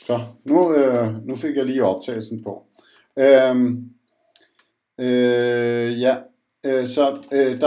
Så, nu fik jeg lige optagelsen på. Øhm, ja, så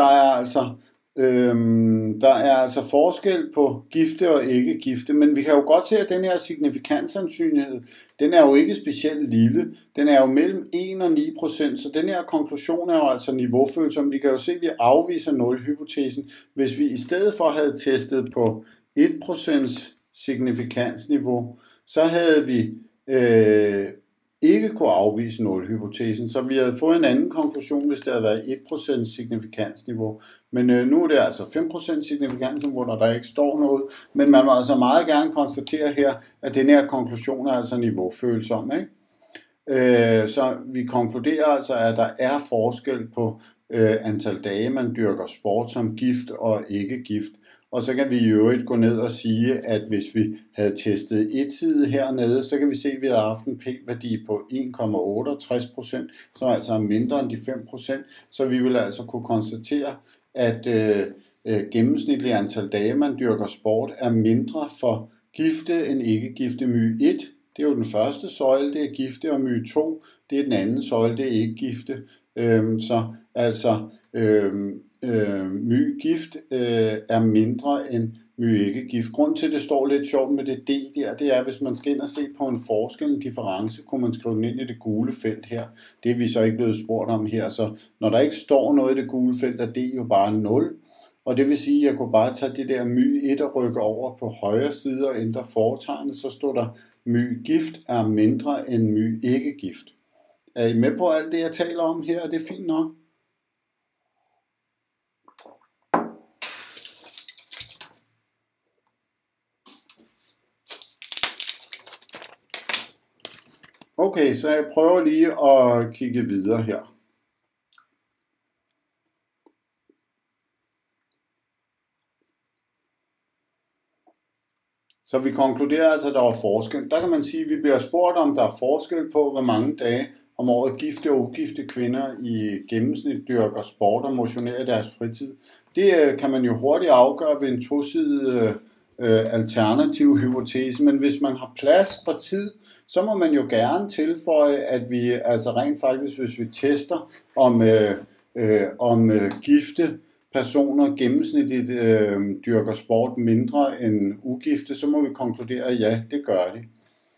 der er altså forskel på gifte og ikke gifte, men vi kan jo godt se, at den her signifikantsandsynlighed, den er jo ikke specielt lille. Den er jo mellem 1 og 9%, så den her konklusion er jo altså niveaufølsom. Vi kan jo se, at vi afviser nulhypotesen. Hvis vi i stedet for havde testet på 1% signifikansniveau, så havde vi ikke kunne afvise nulhypotesen, så vi havde fået en anden konklusion, hvis det havde været 1% signifikansniveau. Men nu er det altså 5% signifikansniveau, hvor der ikke står noget, men man må altså meget gerne konstatere her, at den her konklusion er altså niveaufølsom, ikke? Så vi konkluderer altså, at der er forskel på antal dage, man dyrker sport som gift og ikke gift. Og så kan vi i øvrigt gå ned og sige, at hvis vi havde testet etsidet hernede, så kan vi se, at vi havde haft en p-værdi på 1,68%, som altså er mindre end de 5%. Så vi vil altså kunne konstatere, at gennemsnitlig antal dage, man dyrker sport, er mindre for gifte end ikke gifte. My 1, det er jo den første søjle, det er gifte, og my 2, det er den anden søjle, det er ikke gifte. Så altså my gift er mindre end my ikke gift. Grunden til, at det står lidt sjovt med det D der, det er, hvis man skal ind og se på en forskel, en difference, kunne man skrive den ind i det gule felt her. Det er vi så ikke blevet spurgt om her, så når der ikke står noget i det gule felt, er D jo bare 0. Og det vil sige, at jeg kunne bare tage det der my 1 og rykke over på højre side og ændre fortegnet, så står der my gift er mindre end my ikke gift. Er I med på alt det, jeg taler om her? Det er fint nok. Okay, så jeg prøver lige at kigge videre her. Så vi konkluderer altså, at der var forskel. Der kan man sige, at vi bliver spurgt, om der er forskel på, hvor mange dage om året gifte og ugifte kvinder i gennemsnit dyrker sport og motionerer i deres fritid. Det kan man jo hurtigt afgøre ved en tosidig alternativ hypotese, men hvis man har plads og tid, så må man jo gerne tilføje, at vi altså rent faktisk, hvis vi tester om gifte personer gennemsnitligt dyrker sport mindre end ugifte, så må vi konkludere, at ja, det gør de.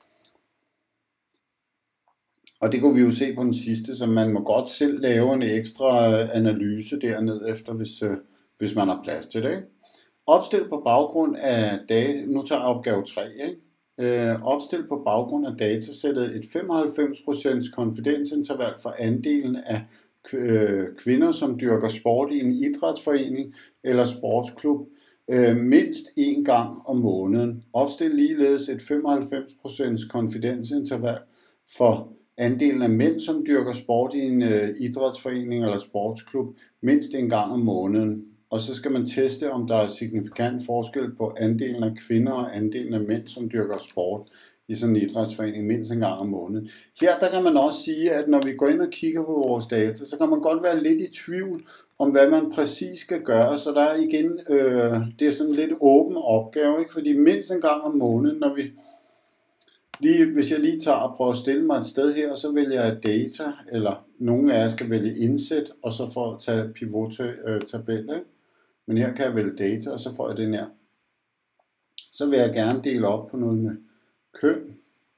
Og det kunne vi jo se på den sidste, så man må godt selv lave en ekstra analyse dernede efter, hvis man har plads til det, ikke? Opstil på baggrund af data, nu tager jeg opgave 3, ikke? Opstil på baggrund af datasættet et 95% konfidensinterval for andelen af kvinder, som dyrker sport i en idrætsforening eller sportsklub mindst en gang om måneden. Opstil ligeledes et 95% konfidensinterval for andelen af mænd, som dyrker sport i en idrætsforening eller sportsklub mindst en gang om måneden. Og så skal man teste, om der er signifikant forskel på andelen af kvinder og andelen af mænd, som dyrker sport i sådan en idrætsforening mindst en gang om måneden. Her der kan man også sige, at når vi går ind og kigger på vores data, så kan man godt være lidt i tvivl om, hvad man præcis skal gøre. Så der er igen, det er sådan en lidt åben opgave, ikke? Fordi mindst en gang om måneden, når vi hvis jeg lige tager og prøver at stille mig et sted her, så vælger jeg data, eller nogle af jer skal vælge indsæt, og så får jeg tage pivot-tabel, ikke? Men her kan jeg vælge data, og så får jeg den her. Så vil jeg gerne dele op på noget med køn.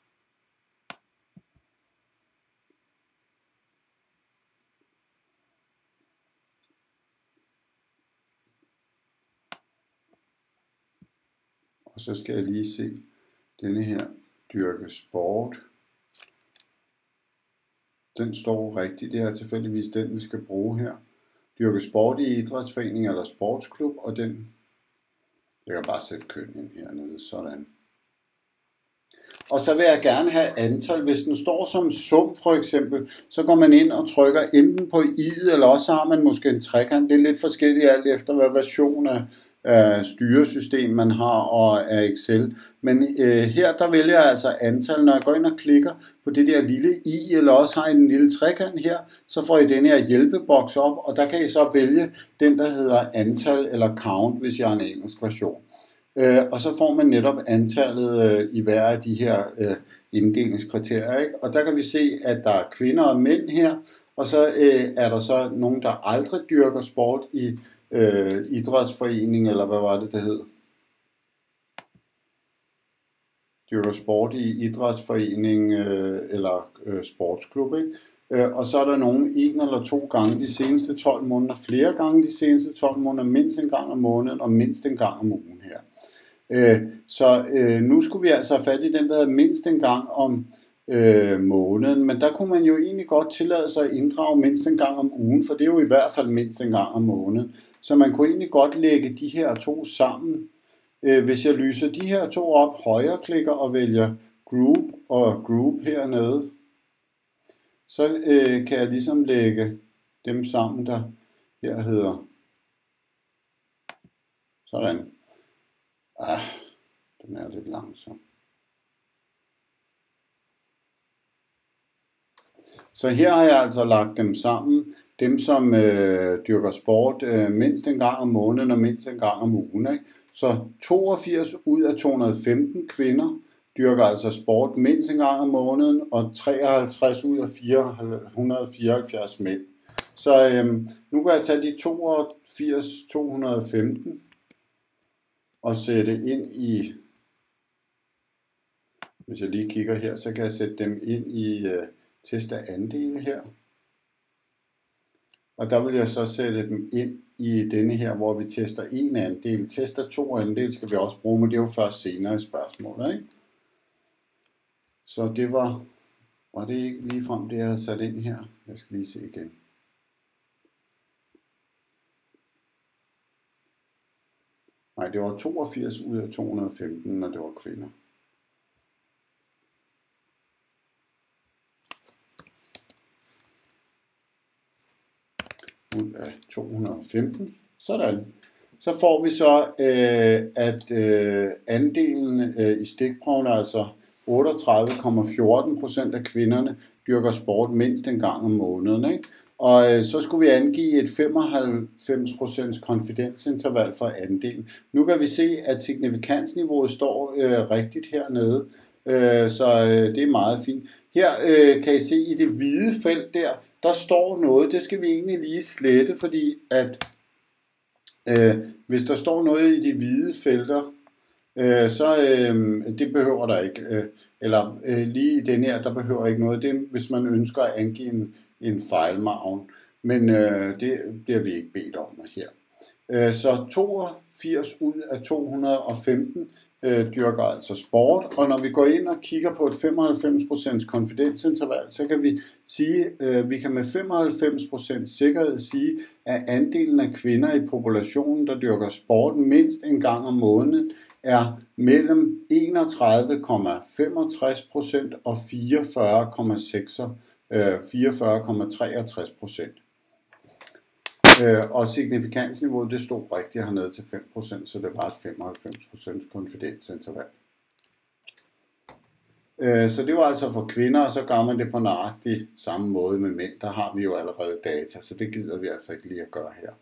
Og så skal jeg lige se denne her dyrke sport. Den står rigtigt. Det er tilfældigvis den, vi skal bruge her. Dyrke sport i idrætsforening eller sportsklub, og den, jeg kan bare sætte køn ind hernede, sådan. Og så vil jeg gerne have antal. Hvis den står som sum for eksempel, så går man ind og trykker enten på i'et, eller også har man måske en trekant. Det er lidt forskelligt alt efter, hvad version af styresystem man har og af Excel. Men her der vælger jeg altså antal. Når jeg går ind og klikker på det der lille i, eller også har en lille trekant her, så får I den her hjælpeboks op, og der kan I så vælge den, der hedder antal eller count, hvis jeg har en engelsk version. Og så får man netop antallet i hver af de her inddelingskriterier, ikke? Og der kan vi se, at der er kvinder og mænd her, og så er der så nogen, der aldrig dyrker sport i idrætsforening, eller hvad var det hed? Dyrker sport i idrætsforening eller sportsklub, ikke? Og så er der nogen 1 eller 2 gange de seneste 12 måneder, flere gange de seneste 12 måneder, mindst en gang om måneden og mindst en gang om ugen her. Så nu skulle vi altså have fat i den, der hedder mindst en gang om måneden, men der kunne man jo egentlig godt tillade sig at inddrage mindst en gang om ugen, for det er jo i hvert fald mindst en gang om måneden. Så man kunne egentlig godt lægge de her to sammen. Hvis jeg lyser de her to op, højreklikker og vælger group og group hernede, så kan jeg ligesom lægge dem sammen, der her hedder sådan. Den er lidt langsom. Så her har jeg altså lagt dem sammen, dem som dyrker sport mindst en gang om måneden og mindst en gang om ugen, ikke? Så 82 ud af 215 kvinder dyrker altså sport mindst en gang om måneden, og 53 ud af 474 mænd. Så nu kan jeg tage de 82 215 og sætte ind i, hvis jeg lige kigger her, så kan jeg sætte dem ind i test af andele her. Og der vil jeg så sætte dem ind i denne her, hvor vi tester en andel. Tester 2 andel skal vi også bruge, men det er jo først senere i spørgsmålet, ikke? Så det var det ikke ligefrem det, jeg havde sat ind her. Jeg skal lige se igen. Nej, det var 82 ud af 215, når det var kvinder. Ud af 215. Sådan. Så får vi så, at andelen i stikprøven, altså 38,14% af kvinderne, dyrker sport mindst en gang om måneden, ikke? Og så skulle vi angive et 95% konfidensinterval for andelen. Nu kan vi se, at signifikansniveauet står rigtigt hernede, så det er meget fint. Her kan I se i det hvide felt der står noget. Det skal vi egentlig lige slette, fordi at hvis der står noget i de hvide felter, så det behøver der ikke. Eller lige i den her, der behøver ikke noget. Det er, hvis man ønsker at angive en fejlmargen. Men det bliver vi ikke bedt om her. Så 82 ud af 215 dyrker altså sport, og når vi går ind og kigger på et 95% konfidensinterval, så kan vi sige, vi kan med 95% sikkerhed sige, at andelen af kvinder i populationen, der dyrker sport mindst en gang om måneden, er mellem 31,65% og 44,63%. Og signifikansniveauet, det stod rigtigt hernede til 5%, så det var et 95% konfidensinterval. Så det var altså for kvinder, og så gør man det på nøjagtig samme måde med mænd. Der har vi jo allerede data, så det gider vi altså ikke lige at gøre her.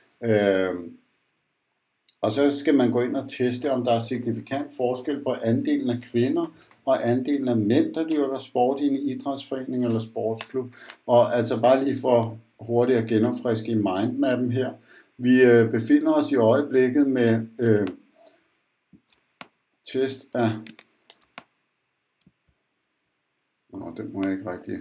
Og så skal man gå ind og teste, om der er signifikant forskel på andelen af kvinder og andelen af mænd, der dyrker sport i en idrætsforening eller sportsklub. Og altså bare lige for hurtigt at genopfriske i mindmappen her. Vi befinder os i øjeblikket med test af... den må jeg ikke rigtig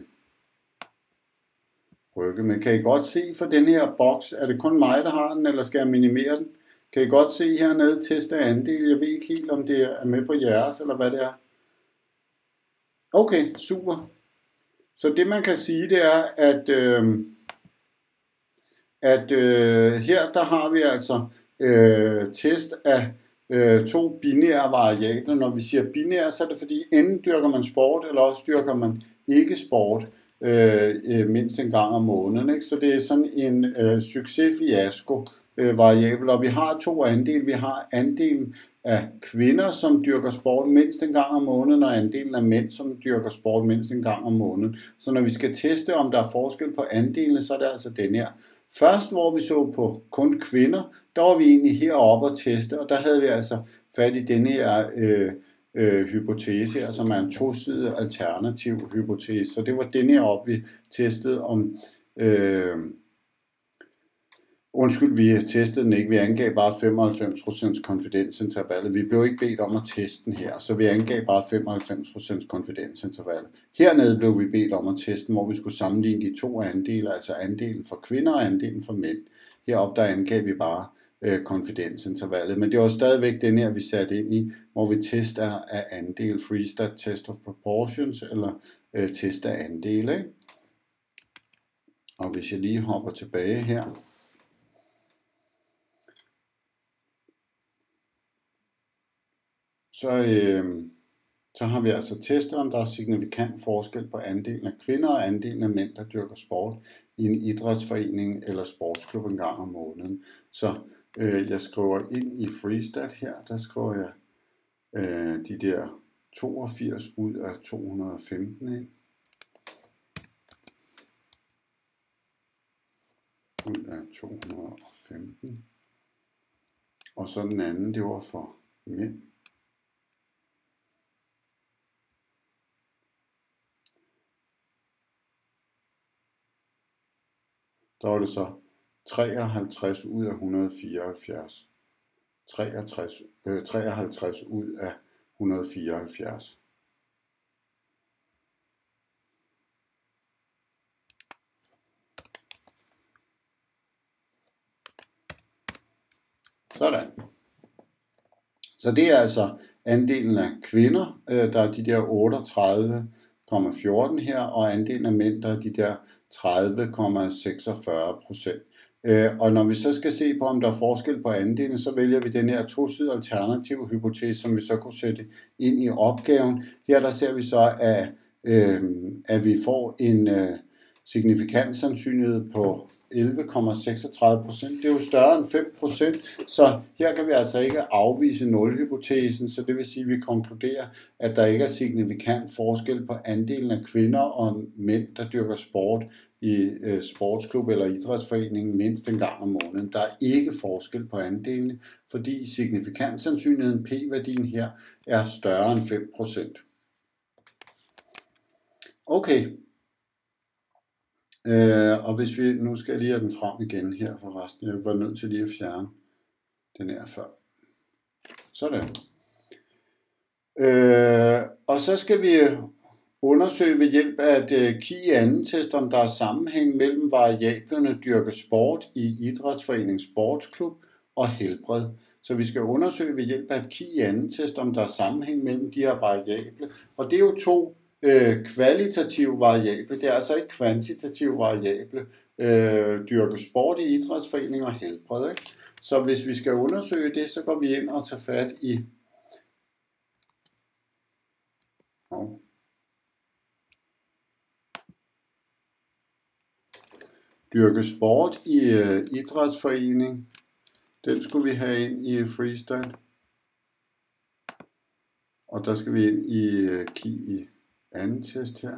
rykke, men kan I godt se for den her boks, er det kun mig, der har den, eller skal jeg minimere den? Kan I godt se hernede test af andel? Jeg ved ikke helt, om det er med på jeres, eller hvad det er. Okay, super. Så det man kan sige, det er, at her der har vi altså test af 2 binære variabler. Når vi siger binære, så er det fordi enten dyrker man sport, eller også dyrker man ikke sport mindst en gang om måneden, ikke? Så det er sådan en succes-fiasko variabel, og vi har 2 andele. Vi har andelen af kvinder, som dyrker sport mindst en gang om måneden, og andelen af mænd, som dyrker sport mindst en gang om måneden. Så når vi skal teste, om der er forskel på andelene, så er det altså den her. Først, hvor vi så på kun kvinder, der var vi egentlig heroppe og teste, og der havde vi altså fat i denne her hypotese her, som er en tosidig alternativ hypotese. Så det var denne her op, vi testede om... vi testede den ikke. Vi angav bare 95% konfidensintervallet. Vi blev ikke bedt om at teste den her, så vi angav bare 95% konfidensintervallet. Hernede blev vi bedt om at teste den, hvor vi skulle sammenligne de to andele, altså andelen for kvinder og andelen for mænd. Heroppe der angav vi bare konfidensintervallet, men det var stadigvæk den her, vi satte ind i, hvor vi tester af andel, Freestat test of proportions, eller test af andele. Ikke? Og hvis jeg lige hopper tilbage her, så har vi altså testet, om der er signifikant forskel på andelen af kvinder og andelen af mænd, der dyrker sport i en idrætsforening eller sportsklub en gang om måneden. Så jeg skriver ind i Freestat her, der skriver jeg de der 82 ud af 215 ind. Ud af 215. Og så den anden, det var for mænd. Der var det så 53 ud af 174. 53 ud af 174. Sådan. Så det er altså andelen af kvinder, der er de der 38,14 her, og andelen af mænd, der er de der 30,46%. Og når vi så skal se på, om der er forskel på andelen, så vælger vi den her tosidige alternative hypotese, som vi så kunne sætte ind i opgaven. Her der ser vi så, at vi får en signifikant sandsynlighed på 11,36%. Det er jo større end 5%, så her kan vi altså ikke afvise nulhypotesen, så det vil sige, at vi konkluderer, at der ikke er signifikant forskel på andelen af kvinder og mænd, der dyrker sport i sportsklub eller idrætsforening mindst en gang om måneden. Der er ikke forskel på andelen, fordi signifikant sandsynligheden p-værdien her er større end 5%. Okay. Og hvis vi, nu skal jeg lige have den frem igen her forresten, jeg var nødt til lige at fjerne den her før. Sådan. Og så skal vi undersøge ved hjælp af et key-anden test, om der er sammenhæng mellem variablerne dyrke sport i idrætsforening sportsklub og helbred. Så vi skal undersøge ved hjælp af et key-anden test, om der er sammenhæng mellem de her variable. Og det er jo to kvalitative variable, det er altså ikke kvantitative variable, dyrke sport i idrætsforening og helbred. Ikke? Så hvis vi skal undersøge det, så går vi ind og tager fat i dyrke sport i idrætsforening. Den skulle vi have ind i Freestat. Og der skal vi ind i key anden test her.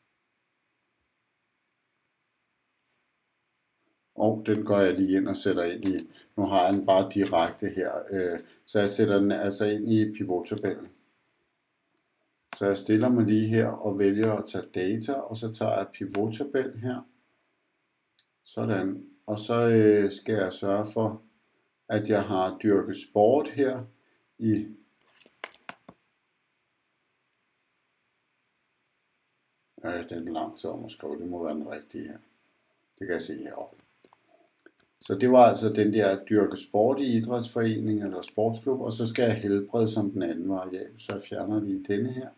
Og den går jeg lige ind og sætter ind i. Nu har jeg den bare direkte her. Så jeg sætter den altså ind i pivottabellen. Så jeg stiller mig lige her og vælger at tage data, og så tager jeg pivottabel her. Sådan. Og så skal jeg sørge for, at jeg har dyrket sport her i den er langt om at skrive, det må være den rigtige her. Det kan jeg se heroppe. Så det var altså den der dyrke sport i idrætsforening eller sportsklub, og så skal jeg helbrede som den anden variabel, så jeg fjerner lige denne her.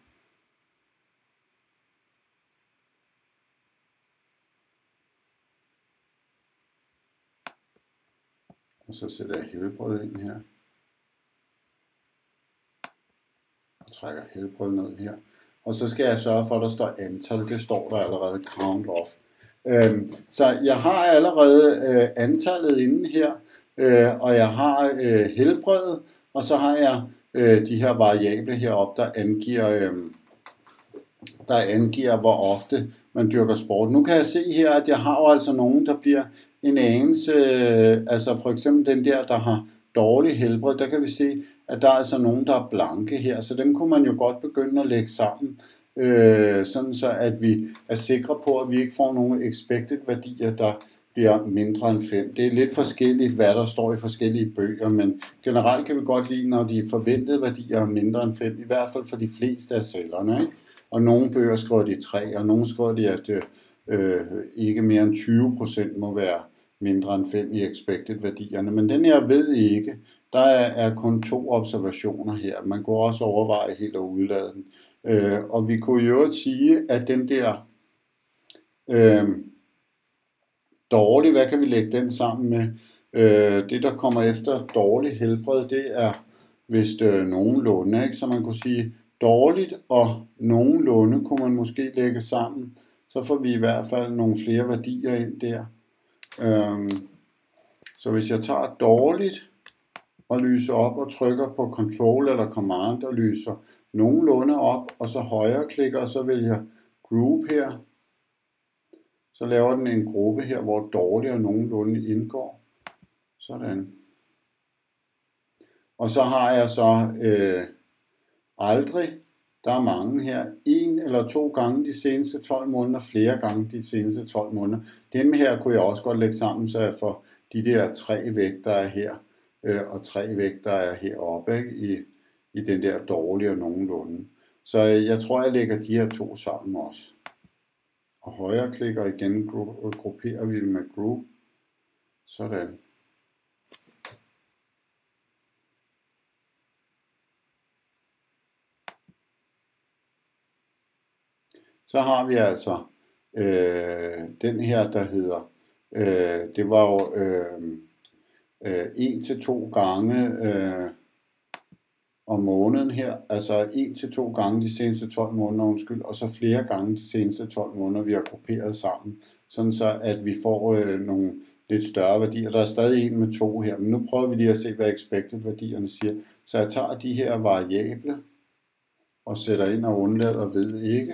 Og så sætter jeg helbred ind her. Og trækker helbred ned her. Og så skal jeg sørge for, at der står antal. Det står der allerede, count off. Så jeg har allerede antallet inde her, og jeg har helbredet, og så har jeg de her variable heroppe, der angiver, hvor ofte man dyrker sport. Nu kan jeg se her, at jeg har jo altså nogen, der bliver en anelse, altså for eksempel den der har dårlig helbred, der kan vi se, at der er altså nogen, der er blanke her, så dem kunne man jo godt begynde at lægge sammen, sådan så at vi er sikre på, at vi ikke får nogle expected værdier, der bliver mindre end 5. Det er lidt forskelligt, hvad der står i forskellige bøger, men generelt kan vi godt lide, når de forventede værdier er mindre end 5, i hvert fald for de fleste af cellerne, ikke? Og nogle bøger skriver de 3, og nogle skriver de, at ikke mere end 20% må være mindre end 5 i expected værdierne, men den her ved ikke. Der er kun 2 observationer her. Man kunne også overveje helt at udlade den. Og vi kunne jo sige, at den der dårlig, hvad kan vi lægge den sammen med? Det, der kommer efter dårlig helbred, det er vist nogenlunde, ikke? Så man kunne sige, dårligt og nogenlunde kunne man måske lægge sammen. Så får vi i hvert fald nogle flere værdier ind der. Så hvis jeg tager dårligt og lyser op og trykker på Control eller Command og lyser nogenlunde op, og så højre klikker, og så vælger Group her. Så laver den en gruppe her, hvor dårlig og nogenlunde indgår. Sådan. Og så har jeg så aldrig. Der er mange her. 1 eller 2 gange de seneste 12 måneder, flere gange de seneste 12 måneder. Dem her kunne jeg også godt lægge sammen, så jeg får de der 3 væk, der er her, og 3 væk, der er heroppe, ikke? I den der dårlige og nogenlunde. Så jeg tror, jeg lægger de her 2 sammen også. Og højre klikker igen, grupperer vi med group. Sådan. Så har vi altså den her, der hedder, det var jo 1 til 2 gange om måneden her, altså 1 til 2 gange de seneste 12 måneder, og så flere gange de seneste 12 måneder, vi har grupperet sammen, sådan så at vi får nogle lidt større værdier. Der er stadig en med 2 her, men nu prøver vi lige at se, hvad expected værdierne siger. Så jeg tager de her variable og sætter ind og undlader ved ikke.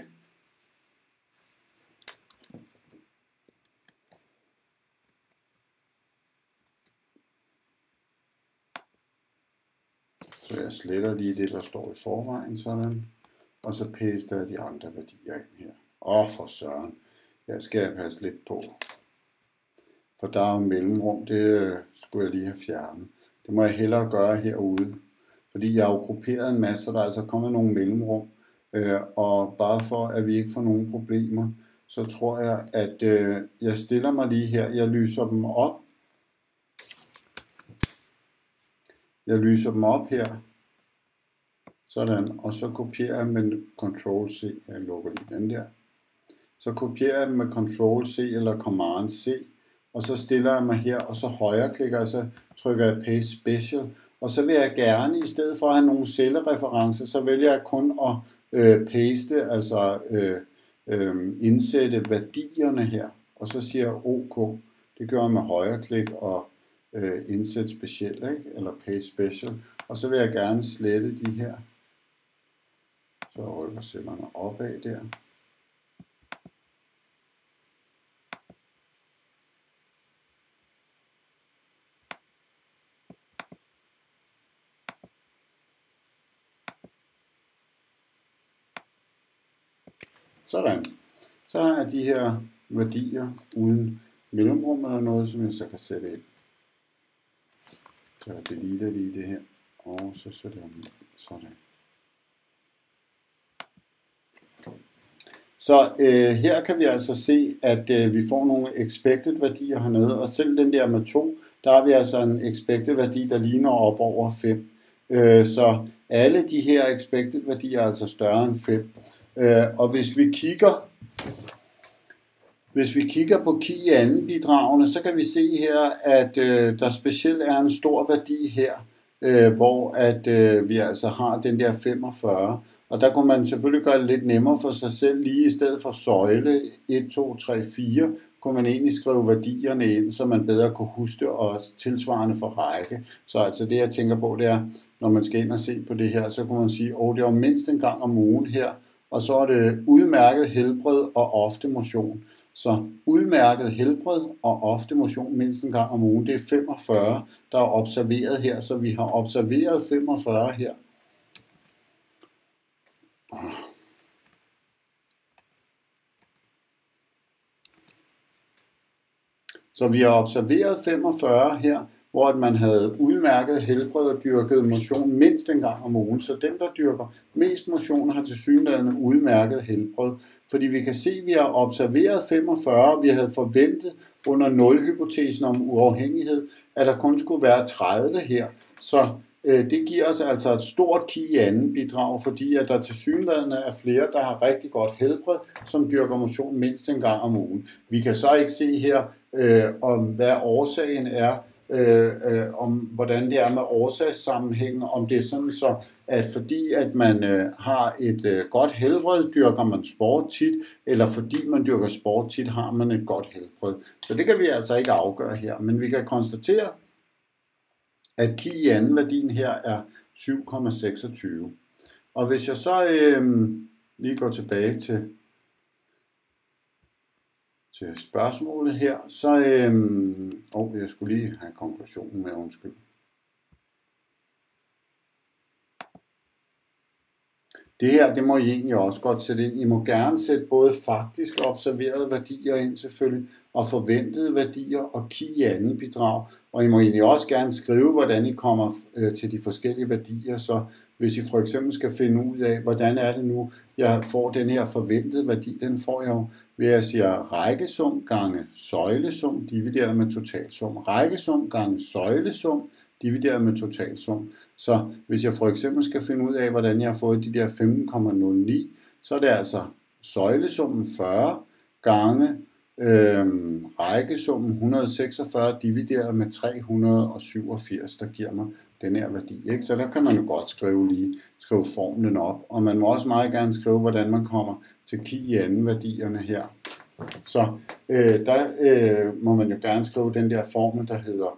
Så jeg sletter lige det, der står i forvejen, sådan. Og så paster jeg de andre værdier ind her. For søren. Jeg skal passe lidt på. For der er jo mellemrum, det skulle jeg lige have fjernet. Det må jeg hellere gøre herude. Fordi jeg har jo grupperet en masse, så der er altså kommet nogle mellemrum. Og bare for, at vi ikke får nogen problemer, så tror jeg, at jeg stiller mig lige her. Jeg lyser dem op. Jeg lyser dem op her, sådan, og så kopierer jeg med Ctrl-C, jeg lukker lige den der, så kopierer jeg med Ctrl-C eller Command-C, og så stiller jeg mig her, og så højre klikker, og så trykker jeg Paste Special, og så vil jeg gerne, i stedet for at have nogle cellereferencer, så vælger jeg kun at paste, altså indsætte værdierne her, og så siger jeg OK, det gør jeg med højre klik og indsæt speciel, ikke? Eller paste special, og så vil jeg gerne slette de her, så rykker cellerne opad der. Sådan. Så har jeg de her værdier uden mellemrum eller noget, som jeg så kan sætte ind. Så jeg deleter lige det her, og så sætter jeg dem sådan. Så her kan vi altså se, at vi får nogle expected værdier hernede, og selv den der med 2, der har vi altså en expected værdi, der ligner op over 5. Så alle de her expected værdier er altså større end 5. Og hvis vi kigger på key anden bidragene, så kan vi se her, at der specielt er en stor værdi her, hvor at vi altså har den der 45. Og der kunne man selvfølgelig gøre det lidt nemmere for sig selv. Lige i stedet for søjle 1, 2, 3, 4, kunne man egentlig skrive værdierne ind, så man bedre kunne huske det, og tilsvarende for række. Så altså det jeg tænker på, det er, når man skal ind og se på det her, så kunne man sige, det var mindst en gang om ugen her, og så er det udmærket helbred og ofte motion. Så udmærket helbred og ofte motion mindst en gang om ugen, det er 45, der er observeret her, så vi har observeret 45 her. Så vi har observeret 45 her, hvor man havde udmærket helbred og dyrket motion mindst en gang om ugen. Så dem, der dyrker mest motion, har tilsyneladende udmærket helbred. Fordi vi kan se, at vi har observeret 45, vi havde forventet under nulhypotesen om uafhængighed, at der kun skulle være 30 her. Så det giver os altså et stort key anden bidrag, fordi at der tilsyneladende er flere, der har rigtig godt helbred, som dyrker motion mindst en gang om ugen. Vi kan så ikke se her, om hvad årsagen er, om hvordan det er med årsagssammenhængen, om det er sådan så, at fordi at man har et godt helbred, dyrker man sport tit, eller fordi man dyrker sport tit, har man et godt helbred. Så det kan vi altså ikke afgøre her, men vi kan konstatere, at key i anden værdien her er 7,26. Og hvis jeg så lige går tilbage til spørgsmålet her, så jeg skulle lige have konklusionen med, undskyld. Det her, det må I egentlig også godt sætte ind. I må gerne sætte både faktisk observerede værdier ind selvfølgelig, og forventede værdier og key anden bidrag. Og I må egentlig også gerne skrive, hvordan I kommer til de forskellige værdier. Så hvis I for eksempel skal finde ud af, hvordan er det nu, jeg får den her forventede værdi, den får jeg jo ved at sige rækkesum gange søjlesum divideret med totalsum. Rækkesum gange søjlesum divideret med totalsum. Så hvis jeg for eksempel skal finde ud af, hvordan jeg har fået de der 15,09, så er det altså søjlesummen 40 gange rækkesummen 146 divideret med 387, der giver mig den her værdi. Ikke? Så der kan man jo godt skrive formlen op, og man må også meget gerne skrive, hvordan man kommer til key i anden værdierne her. Så der må man jo gerne skrive den der formel, der hedder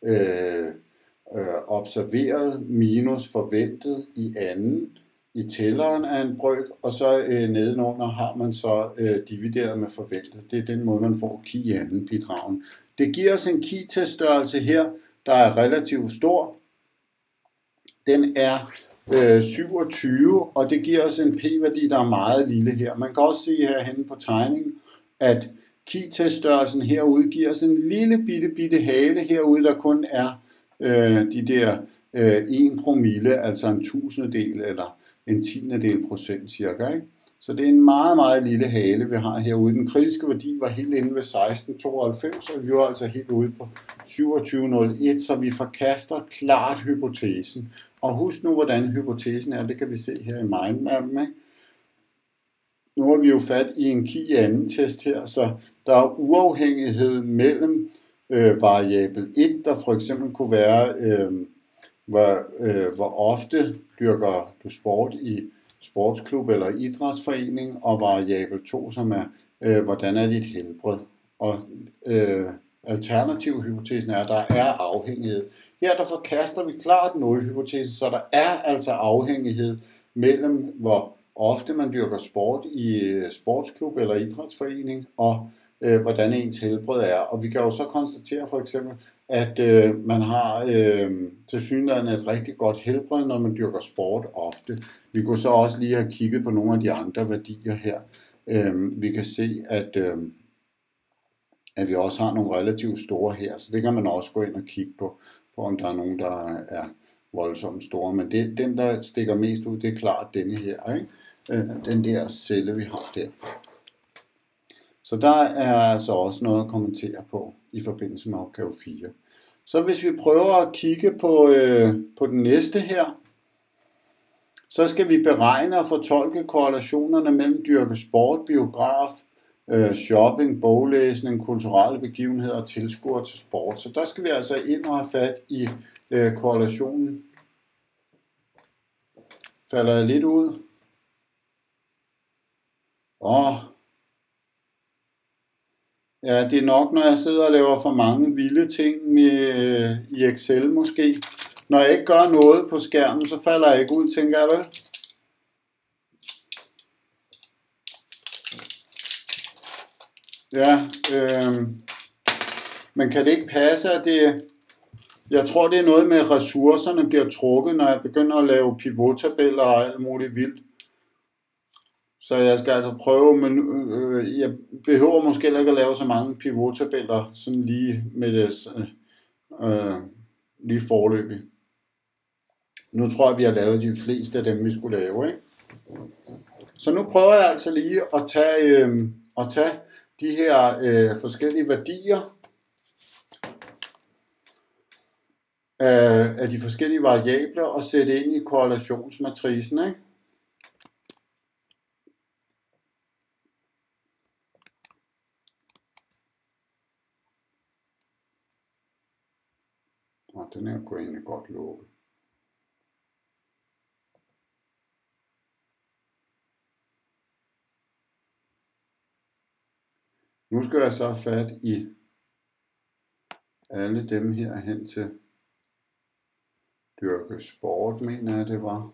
observeret minus forventet i anden i tælleren af en brøk, og så nedenunder har man så divideret med forventet. Det er den måde, man får key i anden bidragen. Det giver os en key-test-størrelse her, der er relativt stor. Den er 27, og det giver os en p-værdi, der er meget lille her. Man kan også se herhenne på tegningen, at key-test-størrelsen herude giver os en lille bitte hale herude, der kun er de der 1 promille, altså en tusindedel eller en tiendedel procent cirka. Ikke? Så det er en meget lille hale, vi har herude. Den kritiske værdi var helt inde ved 16,92, og vi var altså helt ude på 27,01, så vi forkaster klart hypotesen. Og husk nu, hvordan hypotesen er, det kan vi se her i mindmappen. Ikke? Nu har vi jo fat i en key anden test her, så der er uafhængighed mellem variabel 1, der for eksempel kunne være, hvor ofte dyrker du sport i sportsklub eller idrætsforening, og variabel 2, som er, hvordan er dit helbred. Og alternativhypotesen er, at der er afhængighed. Her der forkaster vi klart nulhypotesen, så der er altså afhængighed mellem, hvor ofte man dyrker sport i sportsklub eller idrætsforening, og hvordan ens helbred er. Og vi kan jo så konstatere for eksempel, at man har tilsyneladende et rigtig godt helbred, når man dyrker sport ofte. Vi kunne så også lige have kigget på nogle af de andre værdier her. Vi kan se, at vi også har nogle relativt store her, så det kan man også gå ind og kigge på om der er nogen, der er voldsomt store. Men den, der stikker mest ud, det er klart denne her, ikke? Den der celle, vi har der. Så der er altså også noget at kommentere på i forbindelse med opgave 4. Så hvis vi prøver at kigge på den næste her, så skal vi beregne og fortolke korrelationerne mellem dyrke sport, biograf, shopping, boglæsning, kulturelle begivenheder og tilskuere til sport. Så der skal vi altså ind og have fat i korrelationen. Falder jeg lidt ud? Ja, det er nok, når jeg sidder og laver for mange vilde ting i Excel måske. Når jeg ikke gør noget på skærmen, så falder jeg ikke ud, tænker jeg vel? Ja, men kan det ikke passe, at det... Jeg tror, det er noget med, at ressourcerne bliver trukket, når jeg begynder at lave pivottabeller og alt muligt vildt. Så jeg skal altså prøve, men jeg behøver måske heller ikke at lave så mange pivottabeller, sådan lige med det, lige forløbig. Nu tror jeg, vi har lavet de fleste af dem, vi skulle lave, ikke? Så nu prøver jeg altså lige at tage de her forskellige værdier af de forskellige variabler og sætte ind i korrelationsmatricen, ikke? Og den her kunne jeg egentlig godt lukke. Nu skal jeg så have fat i alle dem her hen til dyrke sport, mener jeg det var.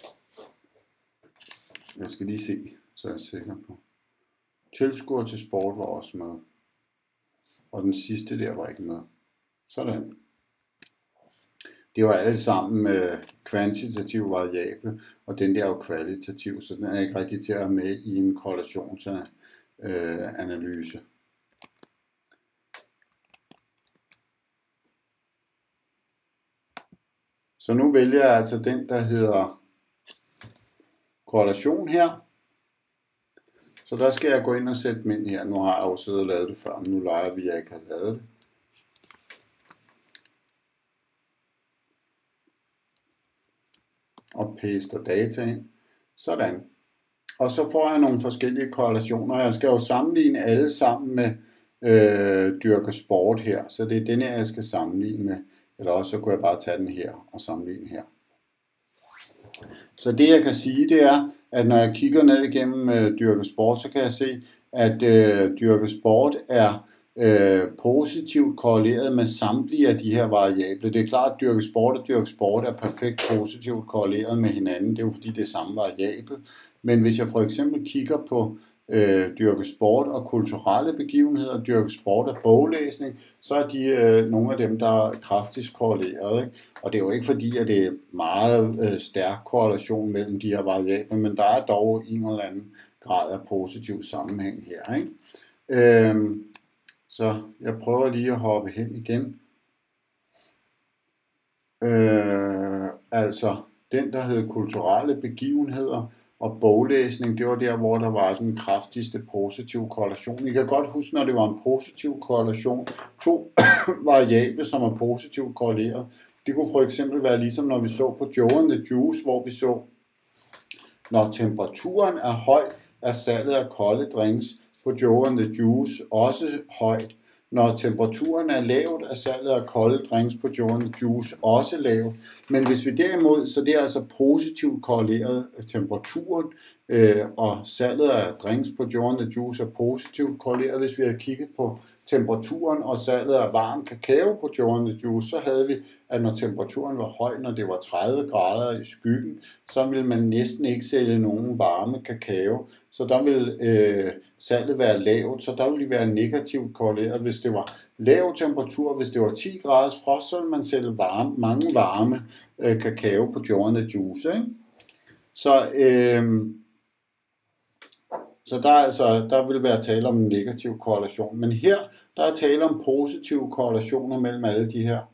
Jeg skal lige se, så jeg er sikker på. Tilskuer til sport var også med. Og den sidste der var ikke med. Sådan. Det var alle sammen kvantitativ variable, og den der er jo kvalitativ, så den er ikke rigtig til at have med i en korrelationsanalyse. Så nu vælger jeg altså den, der hedder korrelation her. Så der skal jeg gå ind og sætte dem ind her. Nu har jeg jo siddet og lavet det før, men nu leger vi, at jeg ikke har lavet det. Og paster data ind. Sådan. Og så får jeg nogle forskellige korrelationer. Jeg skal jo sammenligne alle sammen med dyrke sport her. Så det er den her, jeg skal sammenligne med. Eller også så kunne jeg bare tage den her og sammenligne her. Så det jeg kan sige, det er, at når jeg kigger ned igennem dyrke sport, så kan jeg se, at dyrke sport er positivt korreleret med samtlige af de her variable. Det er klart, at dyrke sport er perfekt positivt korreleret med hinanden. Det er jo fordi, det er samme variable. Men hvis jeg for eksempel kigger på dyrke sport og kulturelle begivenheder, dyrke sport og boglæsning, så er de nogle af dem, der er kraftigt korreleret. Ikke? Og det er jo ikke fordi, at det er meget stærk korrelation mellem de her variabler, men der er dog en eller anden grad af positiv sammenhæng her. Ikke? Så jeg prøver lige at hoppe hen igen. Altså den, der hed kulturelle begivenheder og boglæsning, det var der, hvor der var den kraftigste positive korrelation. I kan godt huske, når det var en positiv korrelation, to variable, som er positivt korreleret. Det kunne for eksempel være ligesom, når vi så på Joe and the Juice, hvor vi så, når temperaturen er høj, er salget af kolde drinks på Joe and the Juice også højt. Når temperaturen er lavt, er salget af kolde drinks på Joe and the Juice også lavt. Men hvis vi derimod, så det er altså positivt korreleret temperaturen, og salget af drinks på Joe and the Juice er positivt korreleret. Hvis vi har kigget på temperaturen og salget af varm kakao på Joe and the Juice, så havde vi, at når temperaturen var høj, når det var 30 grader i skyggen, så ville man næsten ikke sælge nogen varme kakao. Så der ville salget være lavt, så der ville være negativt korreleret. Hvis det var lav temperatur, hvis det var 10 graders frost, så ville man sælge mange varme kakao på Joe and the Juice. Ikke? Så der vil være tale om en negativ korrelation. Men her, der er tale om positive korrelationer mellem alle de her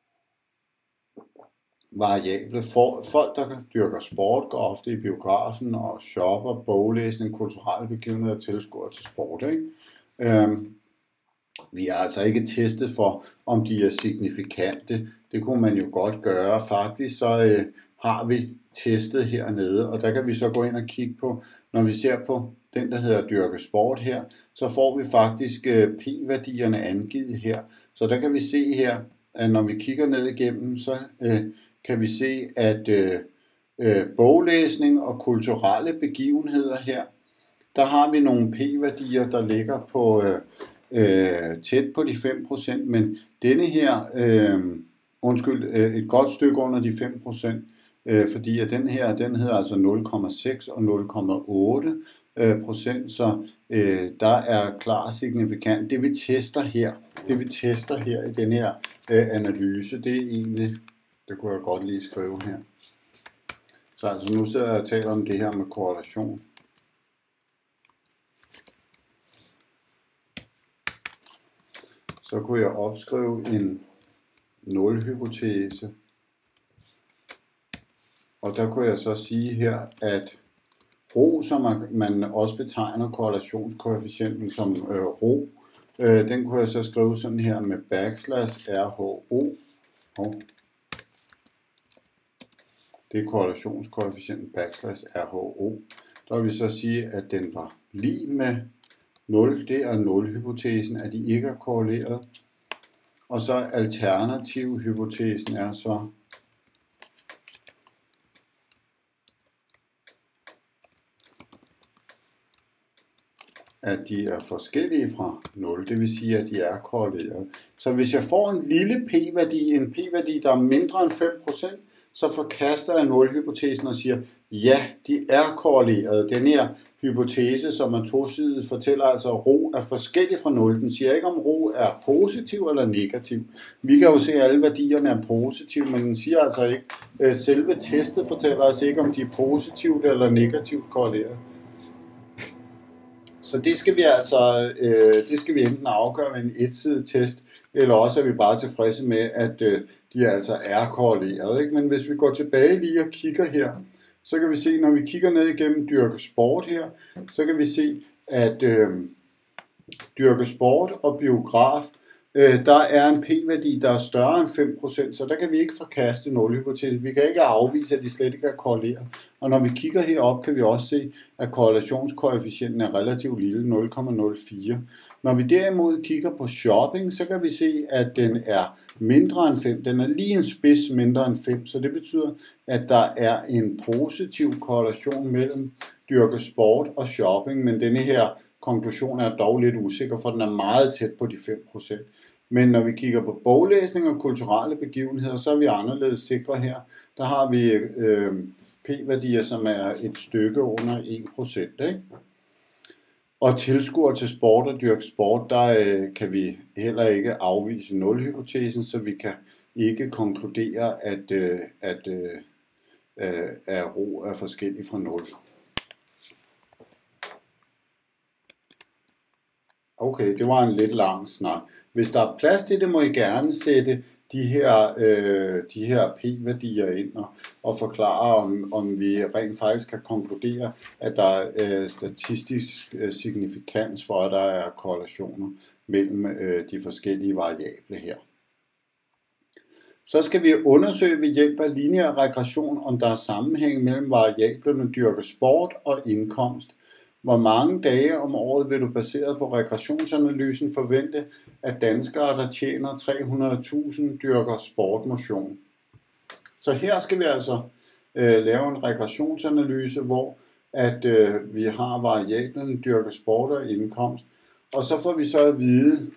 variable. Folk, der dyrker sport, går ofte i biografen og shopper, boglæsning, kulturelle begivenheder og tilskuere til sport. Ikke? Vi har altså ikke testet for, om de er signifikante. Det kunne man jo godt gøre. Faktisk så har vi testet hernede, og der kan vi så gå ind og kigge på, når vi ser på den, der hedder dyrke sport her, så får vi faktisk p-værdierne angivet her. Så der kan vi se her, at når vi kigger ned igennem, så kan vi se, at boglæsning og kulturelle begivenheder her, der har vi nogle p-værdier, der ligger på tæt på de 5%, men denne her, et godt stykke under de 5%, fordi at den her, den hedder altså 0,6 og 0,8%, så der er klar signifikant. Det vi tester her i den her analyse, det er egentlig, det kunne jeg godt lige skrive her. Så altså nu sidder jeg og taler om det her med korrelation. Så kunne jeg opskrive en nulhypotese. Og der kunne jeg så sige her, at rho, som man også betegner korrelationskoefficienten som rho, den kunne jeg så skrive sådan her med backslash RHO. Det er korrelationskoefficienten backslash RHO. Der vil vi så sige, at den var lig med 0. Det er nulhypotesen, at de ikke er korreleret. Og så alternativhypotesen er så, at de er forskellige fra 0, det vil sige, at de er korreleret. Så hvis jeg får en lille p-værdi, der er mindre end 5%, så forkaster jeg nulhypotesen og siger, ja, de er korrelerede. Den her hypotese, som er tosidig, fortæller altså, at rho er forskellig fra 0. Den siger ikke, om rho er positiv eller negativ. Vi kan jo se, at alle værdierne er positive, men den siger altså ikke, selve testet fortæller os ikke, om de er positivt eller negativt korrelerede. Så det skal vi altså, enten afgøre med en etsidig test, eller også er vi bare tilfredse med, at de altså er korreleret. Ikke? Men hvis vi går tilbage lige og kigger her, så kan vi se, når vi kigger ned igennem dyrke sport her, så kan vi se, at dyrke sport og biograf, der er en p-værdi, der er større end 5%, så der kan vi ikke forkaste nulhypotesen. Vi kan ikke afvise, at de slet ikke er korreleret. Og når vi kigger herop, kan vi også se, at korrelationskoefficienten er relativt lille, 0,04. Når vi derimod kigger på shopping, så kan vi se, at den er mindre end 5. Den er lige en spids mindre end 5, så det betyder, at der er en positiv korrelation mellem dyrke sport og shopping, men denne her konklusion er dog lidt usikker, for den er meget tæt på de 5%. Men når vi kigger på boglæsning og kulturelle begivenheder, så er vi anderledes sikre her. Der har vi p-værdier, som er et stykke under 1%. Ikke? Og tilskuer til sport og dyrke sport, der kan vi heller ikke afvise nulhypotesen, så vi kan ikke konkludere, at rho er forskellig fra 0. Okay, det var en lidt lang snak. Hvis der er plads til det, må I gerne sætte de her p-værdier ind og forklare, om vi rent faktisk kan konkludere, at der er statistisk signifikans for, at der er korrelationer mellem de forskellige variable her. Så skal vi undersøge ved hjælp af lineær regression, om der er sammenhæng mellem variablerne dyrke sport og indkomst. Hvor mange dage om året vil du baseret på regressionsanalysen forvente, at danskere, der tjener 300.000, dyrker sportmotion? Så her skal vi altså lave en regressionsanalyse, hvor at vi har variablen dyrke sport og indkomst, og så får vi så at vide,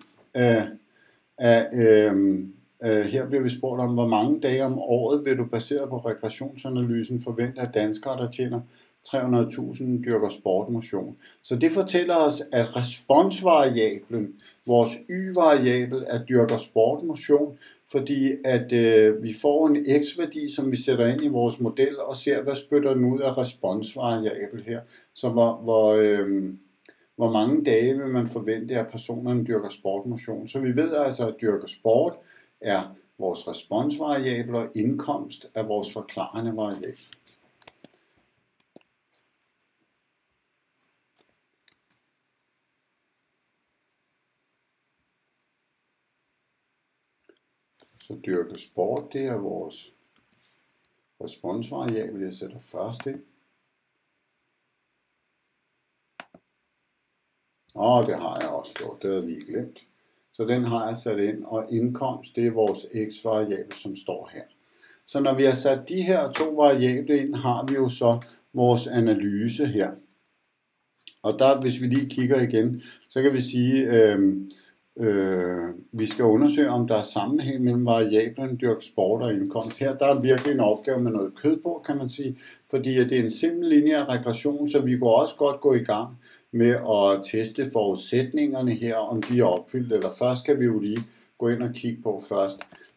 her bliver vi spurgt om, hvor mange dage om året vil du baseret på regressionsanalysen forvente, at danskere, der tjener 300.000, dyrker sportmotion. Så det fortæller os, at responsvariablen, vores y-variabel, er dyrker sportmotion, fordi at vi får en x-værdi, som vi sætter ind i vores model og ser, hvad spytter den ud af responsvariabel her. Så hvor mange dage vil man forvente, at personerne dyrker sportmotion. Så vi ved altså, at dyrker sport er vores responsvariabel, og indkomst er vores forklarende variabel. Så dyrke sport, det er vores responsvariabel, jeg sætter først ind. Det har jeg også gjort, det havde jeg lige glemt. Så den har jeg sat ind, og indkomst, det er vores x-variabel, som står her. Så når vi har sat de her to variable ind, har vi jo så vores analyse her. Og der, hvis vi lige kigger igen, så kan vi sige, vi skal undersøge, om der er sammenhæng mellem variablen dyrk, sport og indkomst. Her der er virkelig en opgave med noget kød på, kan man sige, fordi det er en simpel lineær regression, så vi kan også godt gå i gang med at teste forudsætningerne her, om de er opfyldt, eller først kan vi jo lige gå ind og kigge på først.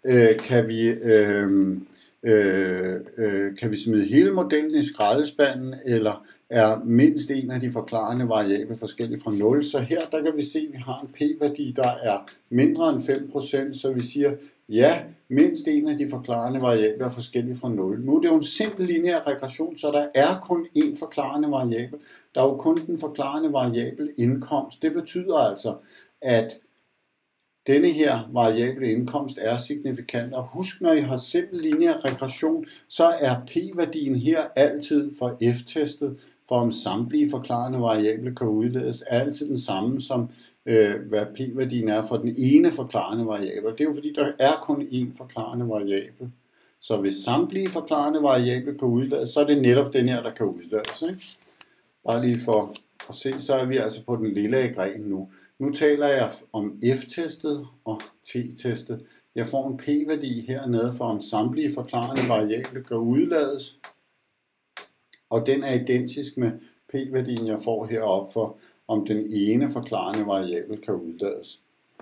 Kan vi smide hele modellen i skraldespanden, eller er mindst en af de forklarende variable forskellige fra 0? Så her der kan vi se, at vi har en p-værdi, der er mindre end 5%, så vi siger, ja, mindst en af de forklarende variabler er forskellige fra 0. Nu er det jo en simpel lineær regression, så der er kun én forklarende variabel. Der er jo kun den forklarende variabel indkomst. Det betyder altså, at denne her variable indkomst er signifikant, og husk, når I har simpel lineær regression, så er p-værdien her altid for f-testet, for om samtlige forklarende variable kan udledes, er altid den samme som hvad p-værdien er for den ene forklarende variable. Det er jo fordi, der er kun én forklarende variable. Så hvis samtlige forklarende variable kan udledes, så er det netop den her, der kan udledes. Ikke? Bare lige for at se, så er vi altså på den lille gren nu. Nu taler jeg om f-testet og t-testet. Jeg får en p-værdi hernede for, om samtlige forklarende variable kan udlades. Og den er identisk med p-værdien, jeg får heroppe for, om den ene forklarende variable kan udlades.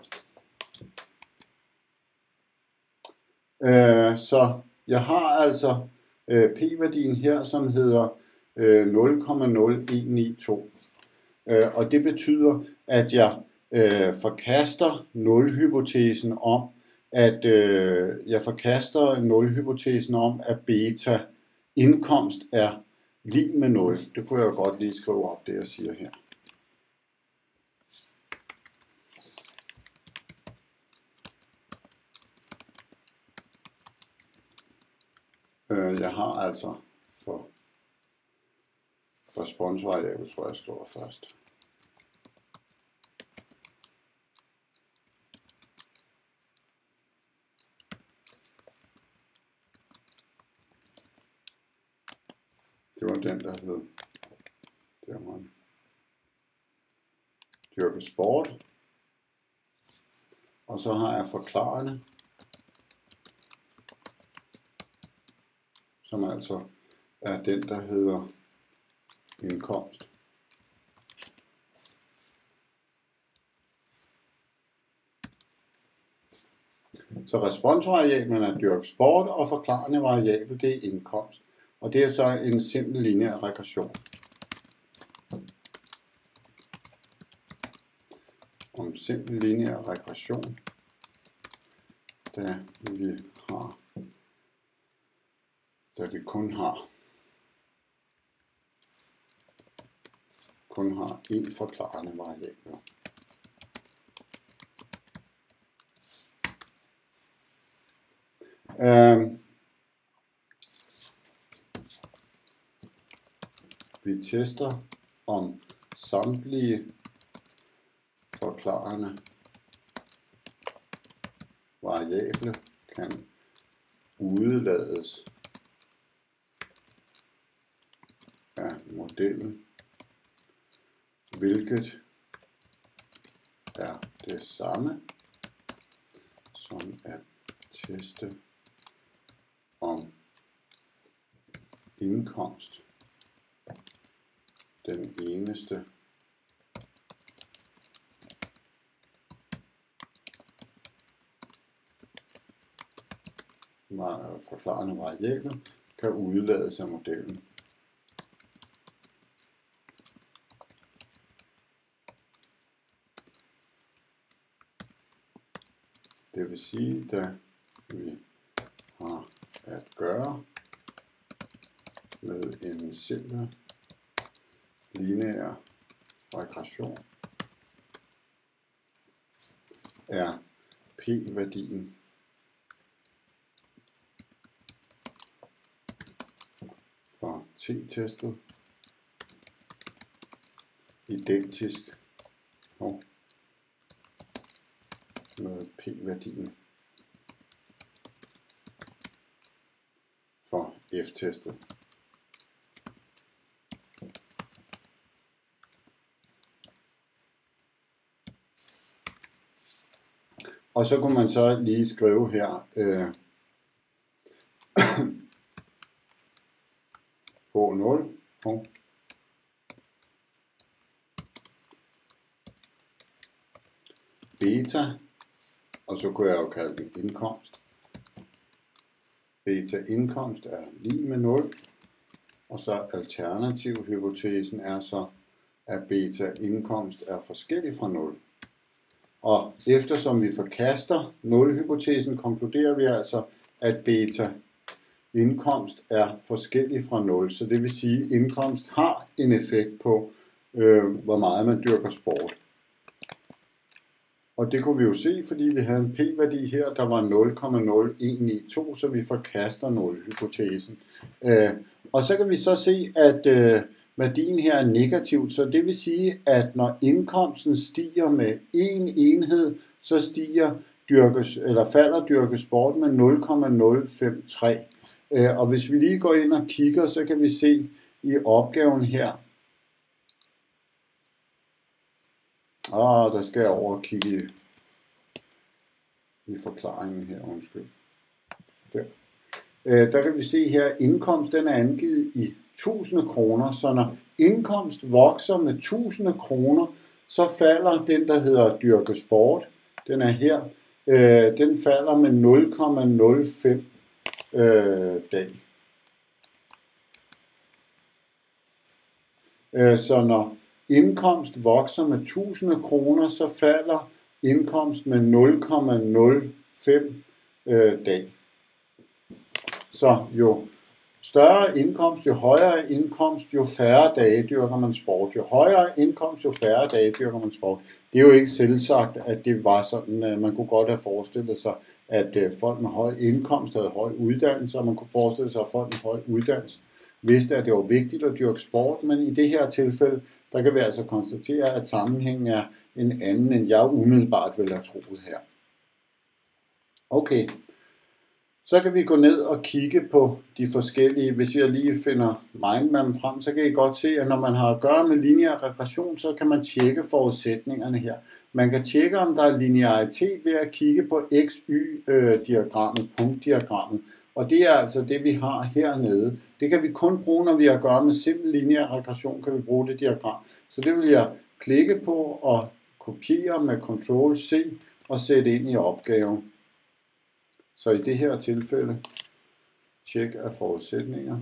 Så jeg har altså p-værdien her, som hedder 0,0192. Og det betyder, at jeg forkaster nulhypotesen om, at beta indkomst er lig med 0. Det kunne jeg godt lige skrive op, det jeg siger her. Jeg har altså for responsvariabel, tror jeg skriver først. Det var den, der hed dyrke sport. Og så har jeg forklarende, som altså er den, der hedder indkomst. Så responsvariablen er dyrk sport, og forklarende variabel, det er indkomst. Og det er så en simpel lineær regression. Om simpel lineær regression, da vi kun har én forklarende variabel. Vi tester, om samtlige forklarende variable kan udelades af modellen, hvilket er det samme som at teste, om indkomst den eneste forklarende variabel kan udelades af modellen. Det vil sige, da vi har at gøre med en simpel lineær regression, er p-værdien for t-testet identisk med p-værdien for f-testet. Og så kunne man så lige skrive her H0 beta, og så kunne jeg jo kalde den indkomst. Beta indkomst er lig med 0, og så alternativhypotesen er så, at beta indkomst er forskellig fra 0. Og eftersom vi forkaster 0-hypotesen, konkluderer vi altså, at beta indkomst er forskellig fra 0. Så det vil sige, at indkomst har en effekt på, hvor meget man dyrker sport. Og det kunne vi jo se, fordi vi havde en p-værdi her, der var 0,0192, så vi forkaster 0-hypotesen. Og så kan vi så se, at værdien her er negativ, så det vil sige, at når indkomsten stiger med 1 enhed, så falder dyrkes sport med 0,053. Og hvis vi lige går ind og kigger, så kan vi se i opgaven her, der skal jeg over og kigge i forklaringen her, undskyld. Der kan vi se her, at indkomst den er angivet i 1000 kroner, så når indkomst vokser med 1000 kroner, så falder den, der hedder dyrke sport, den er her, den falder med 0,05 dag. Så når indkomst vokser med 1000 kroner, så falder indkomst med 0,05 dag. Så jo større indkomst, jo højere indkomst, jo færre dage dyrker man sport. Jo højere indkomst, jo færre dage dyrker man sport. Det er jo ikke selvsagt, at det var sådan. Man kunne godt have forestillet sig, at folk med høj indkomst havde høj uddannelse, og man kunne forestille sig, at folk med høj uddannelse vidste, at det var vigtigt at dyrke sport, men i det her tilfælde, der kan vi altså konstatere, at sammenhængen er en anden, end jeg umiddelbart ville have troet her. Okay, så kan vi gå ned og kigge på de forskellige, hvis jeg lige finder mindmappen frem, så kan I godt se, at når man har at gøre med lineær regression, så kan man tjekke forudsætningerne her. Man kan tjekke, om der er linearitet ved at kigge på XY-diagrammet, punktdiagrammet. Og det er altså det, vi har hernede. Det kan vi kun bruge, når vi har at gøre med simpel lineær regression, kan vi bruge det diagram. Så det vil jeg klikke på og kopiere med Ctrl-C og sætte ind i opgaven. Så i det her tilfælde, tjek af forudsætninger.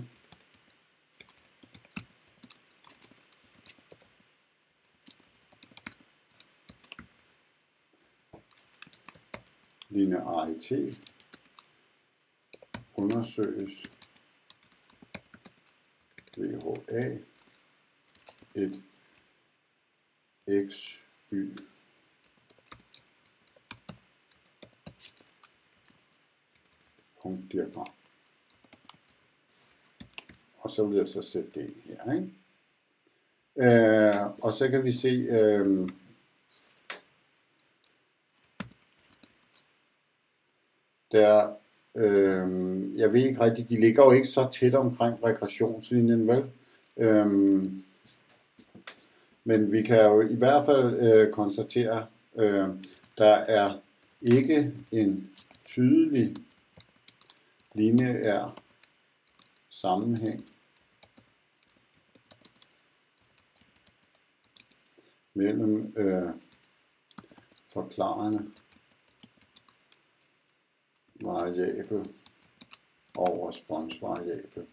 Linearitet undersøges VHA et XY punktdiagram. Og så vil jeg så sætte det ind her, ikke? Og så kan vi se, jeg ved ikke rigtigt, de ligger jo ikke så tæt omkring regressionslinjen, vel? Men vi kan jo i hvert fald konstatere, der er ikke en tydelig lineær sammenhæng mellem forklarende variabel og responsvariabel.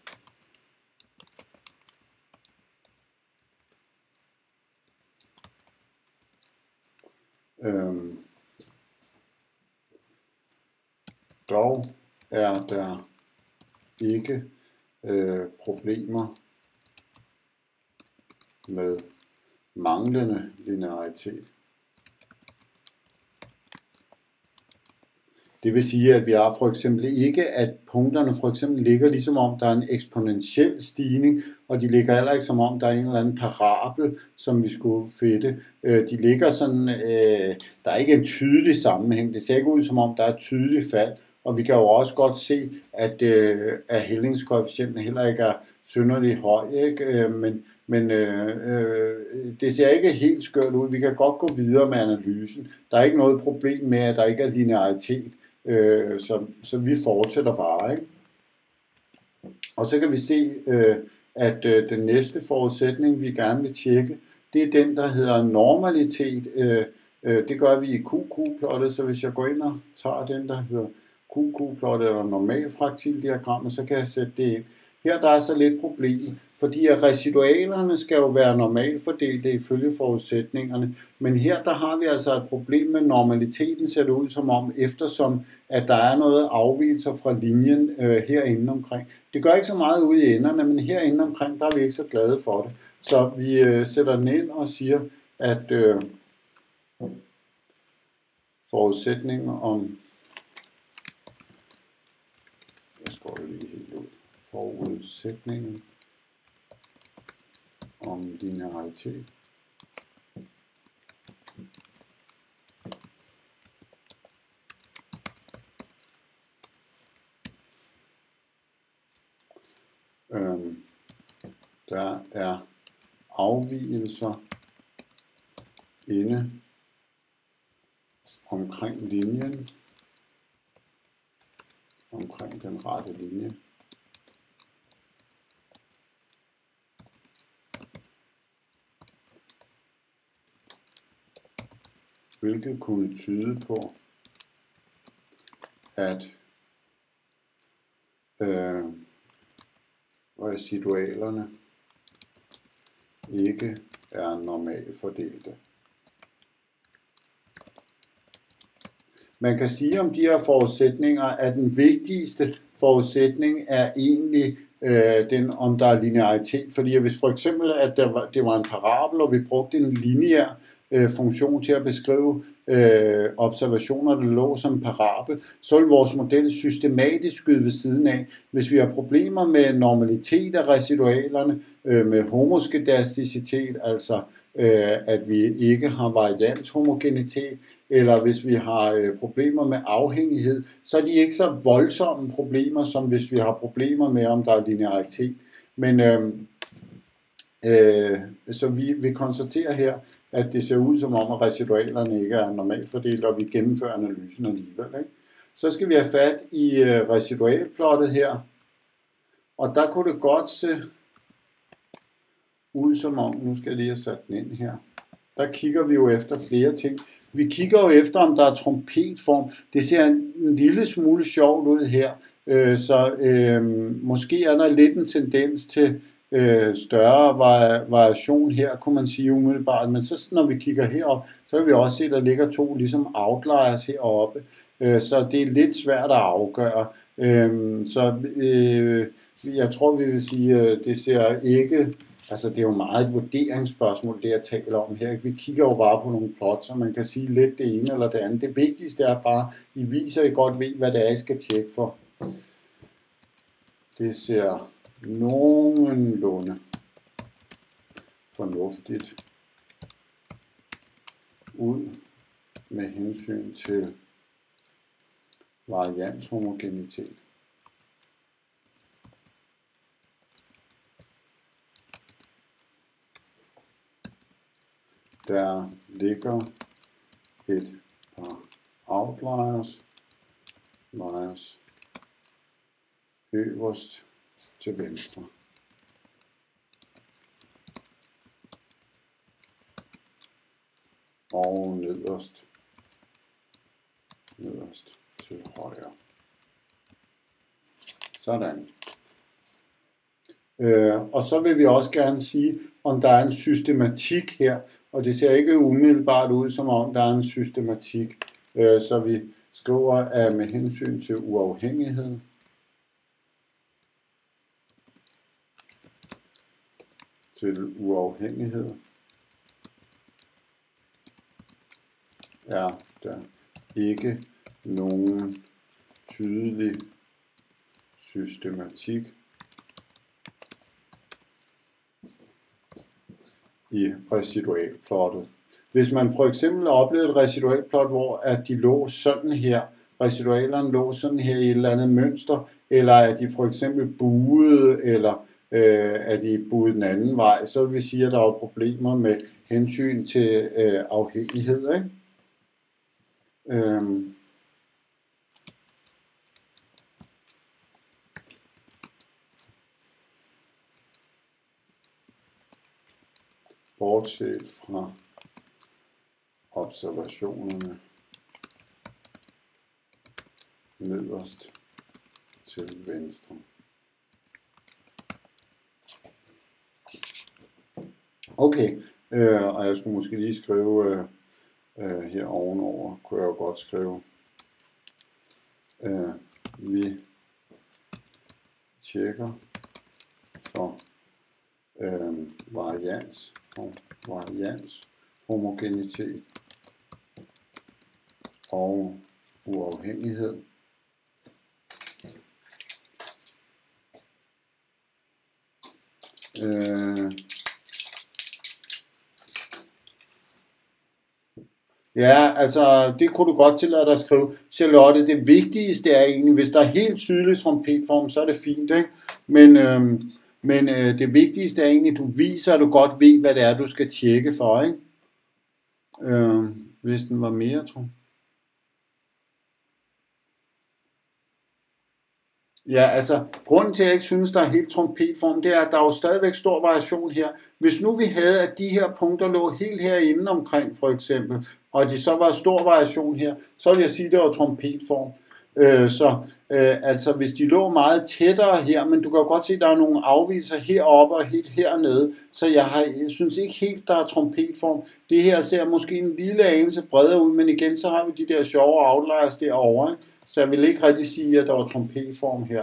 Dog er der ikke problemer med manglende linearitet. Det vil sige, at vi har for eksempel ikke, at punkterne for eksempel ligger ligesom om, der er en eksponentiel stigning, og de ligger heller ikke som om, der er en eller anden parabel, som vi skulle fedte. De ligger sådan, der er ikke en tydelig sammenhæng. Det ser ikke ud som om, der er et tydeligt fald, og vi kan jo også godt se, at hældningskoefficienten heller ikke er synderligt høj, ikke? Men det ser ikke helt skørt ud. Vi kan godt gå videre med analysen. Der er ikke noget problem med, at der ikke er linearitet. Så vi fortsætter bare, ikke? Og så kan vi se, at den næste forudsætning, vi gerne vil tjekke, det er den, der hedder normalitet. Det gør vi i QQ-plottet, så hvis jeg går ind og tager den, der hedder QQ-plottet eller normalfraktildiagrammet, så kan jeg sætte det ind. Her der er så lidt problem, fordi at residualerne skal jo være normalfordelte ifølge forudsætningerne, men her der har vi altså et problem med normaliteten, ser det ud som om, eftersom at der er noget afvigelser fra linjen herinde omkring. Det gør ikke så meget ude i enderne, men herinde omkring, der er vi ikke så glade for det. Så vi sætter den ind og siger, at forudsætningen om, jeg skriver det lige helt ud, forudsætningen om linearitet der er afvigelser inde omkring linjen, omkring den rette linje, hvilket kunne tyde på, at residualerne ikke er normalfordelte. Man kan sige om de her forudsætninger, at den vigtigste forudsætning er egentlig den, om der er linearitet. Fordi hvis for eksempel, at det var en parabel, og vi brugte en lineær funktion til at beskrive observationer, der lå som en parabel, så vil vores model systematisk skyde ved siden af. Hvis vi har problemer med normalitet af residualerne, med homoskedasticitet, altså at vi ikke har varianshomogenitet, eller hvis vi har problemer med afhængighed, så er de ikke så voldsomme problemer, som hvis vi har problemer med, om der er linearitet. Men så vi konstaterer her, at det ser ud som om, at residualerne ikke er normalfordelt, og vi gennemfører analysen alligevel, ikke? Så skal vi have fat i residualplottet her, og der kunne det godt se ud som om, nu skal jeg lige have sat den ind her, der kigger vi jo efter flere ting. Vi kigger jo efter, om der er trompetform. Det ser en lille smule sjovt ud her, så måske er der lidt en tendens til større variation her, kunne man sige umiddelbart. Men så når vi kigger herop, så kan vi også se, at der ligger to ligesom outliers heroppe. Så det er lidt svært at afgøre. Så jeg tror, vi vil sige, at det ser ikke... Altså det er jo meget et vurderingsspørgsmål, det jeg taler om her. Vi kigger jo bare på nogle plots, så man kan sige lidt det ene eller det andet. Det vigtigste er bare, at I viser, at I godt ved, hvad det er, I skal tjekke for. Det ser nogenlunde fornuftigt ud med hensyn til varianshomogenitet. Der ligger et par outliers øverst til venstre. Og nederst til højre. Sådan. Og så vil vi også gerne sige, om der er en systematik her, og det ser ikke umiddelbart ud, som om der er en systematik. Så vi skriver, at med hensyn til uafhængighed, er der ikke nogen tydelig systematik i residualplottet. Hvis man for eksempel oplevede et residualplot, hvor at de lå sådan her, residualerne lå sådan her i et eller andet mønster, eller at de for eksempel buede, eller at de buede den anden vej, så vil vi sige, at der er problemer med hensyn til afhængighed, ikke? Bortset fra observationerne nederst til venstre. Okay, og jeg skulle måske lige skrive her ovenover, kunne jeg jo godt skrive, vi tjekker for varians, homogenitet og uafhængighed. Ja, altså det kunne du godt tillade dig at skrive, Charlotte. Det vigtigste er egentlig, hvis der er helt tydelig trompetform, så er det fint, ikke? Men det vigtigste er egentlig, at du viser, at du godt ved, hvad det er, du skal tjekke for, ikke? Hvis den var mere, tror jeg. Ja, altså, grunden til, at jeg ikke synes, der er helt trompetform, det er, at der er jo stadigvæk stor variation her. Hvis nu vi havde, at de her punkter lå helt herinde omkring, for eksempel, og de så var stor variation her, så vil jeg sige, at det var trompetform. Altså, hvis de lå meget tættere her, men du kan jo godt se, at der er nogle afvigelser heroppe og helt hernede, så jeg synes ikke helt, der er trompetform. Det her ser måske en lille anelse bredere ud, men igen, så har vi de der sjove outliers derovre, ikke? Så jeg vil ikke rigtig sige, at der var trompetform her.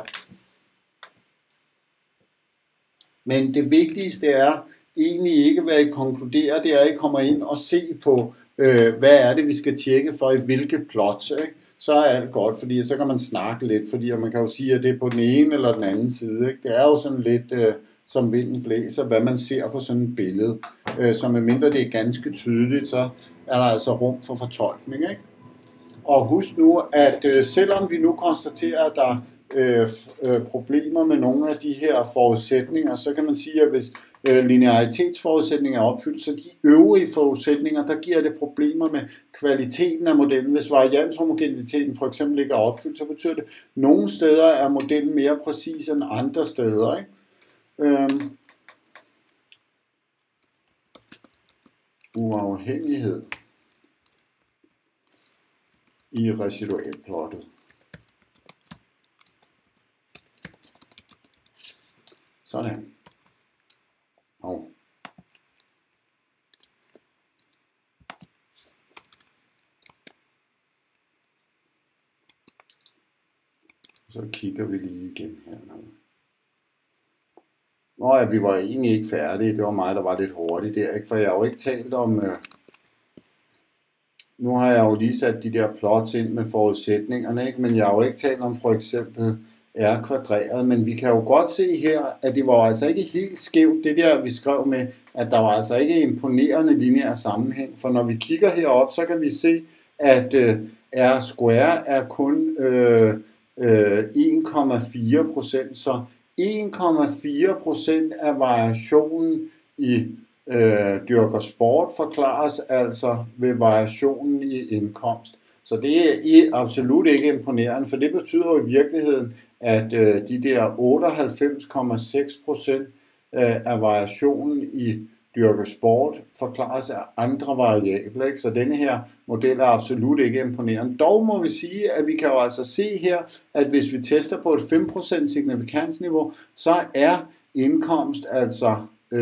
Men det vigtigste er egentlig ikke, hvad I konkluderer, det er, at I kommer ind og se på, hvad er det, vi skal tjekke for i hvilke plots, ikke? Så er alt godt, fordi så kan man snakke lidt, fordi man kan jo sige, at det er på den ene eller den anden side, ikke? Det er jo sådan lidt, som vinden blæser, hvad man ser på sådan et billede. Så medmindre det er ganske tydeligt, så er der altså rum for fortolkning, ikke? Og husk nu, at selvom vi nu konstaterer, at der er problemer med nogle af de her forudsætninger, så kan man sige, at hvis linearitetsforudsætninger er opfyldt, så de øvrige forudsætninger, der giver det problemer med kvaliteten af modellen. Hvis varianshomogeniteten for eksempel ikke er opfyldt, så betyder det, at nogle steder er modellen mere præcis end andre steder, ikke? Uafhængighed i residualplottet. Sådan. Og så kigger vi lige igen her. Nå ja, vi var egentlig ikke færdige. Det var mig, der var lidt hurtig der, ikke? For jeg har jo ikke talt om... Nu har jeg jo lige sat de der plots ind med forudsætningerne, ikke? Men jeg har jo ikke talt om for eksempel R kvadreret, men vi kan jo godt se her, at det var altså ikke helt skævt, det der vi skrev med, at der var altså ikke imponerende lineær sammenhæng, for når vi kigger herop, så kan vi se, at R square er kun 1,4%, så 1,4% af variationen i dyrker sport forklares altså ved variationen i indkomst. Så det er absolut ikke imponerende, for det betyder jo i virkeligheden, at de der 98,6% af variationen i dyrker sport forklares af andre variabler, ikke? Så denne her model er absolut ikke imponerende. Dog må vi sige, at vi kan jo altså se her, at hvis vi tester på et 5% signifikansniveau, så er indkomst altså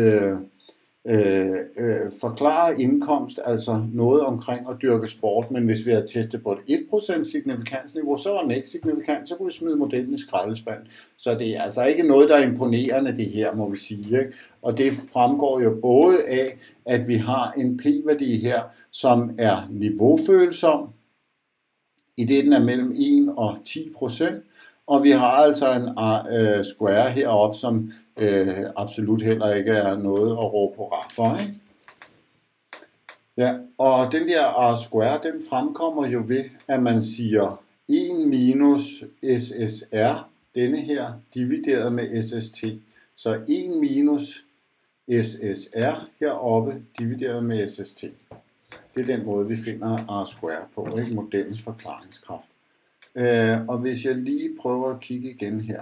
forklarer indkomst altså noget omkring at dyrke sport, men hvis vi havde testet på et 1% signifikansniveau, så var den ikke signifikant, så kunne vi smide modellen i skraldespanden. Så det er altså ikke noget, der er imponerende det her, må vi sige, ikke? Og det fremgår jo både af, at vi har en p-værdi her, som er niveaufølsom, i det den er mellem 1 og 10%, og vi har altså en square heroppe, som absolut heller ikke er noget at råbe hurra for, ikke? Ja, og den der R square, den fremkommer jo ved, at man siger 1 minus SSR, denne her, divideret med SST. Så 1 minus SSR heroppe divideret med SST. Det er den måde, vi finder R² på, ikke? Modellens forklaringskraft. Og hvis jeg lige prøver at kigge igen her.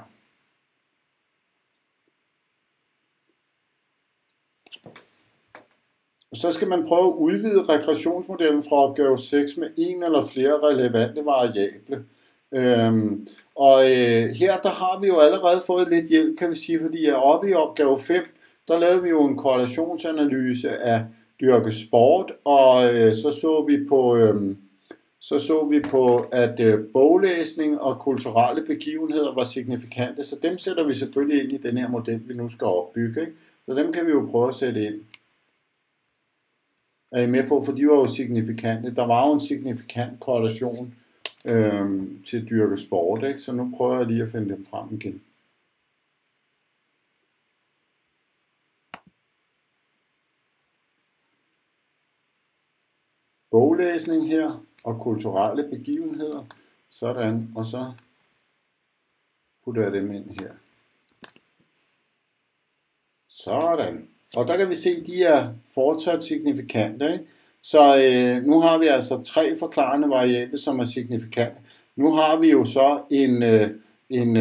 Så skal man prøve at udvide regressionsmodellen fra opgave 6 med en eller flere relevante variable. Her der har vi jo allerede fået lidt hjælp, kan vi sige, fordi oppe i opgave 5, der lavede vi jo en korrelationsanalyse af dyrke sport, og så så vi på, at boglæsning og kulturelle begivenheder var signifikante, så dem sætter vi selvfølgelig ind i den her model, vi nu skal opbygge, ikke? Så dem kan vi jo prøve at sætte ind. Er I med på, for de var jo signifikante. Der var jo en signifikant korrelation til dyrke sport, ikke? Så nu prøver jeg lige at finde dem frem igen. Boglæsning her og kulturelle begivenheder. Sådan, og så putter jeg dem ind her. Sådan. Og der kan vi se, at de er fortsat signifikante, ikke? Så nu har vi altså 3 forklarende variable, som er signifikante. Nu har vi jo så en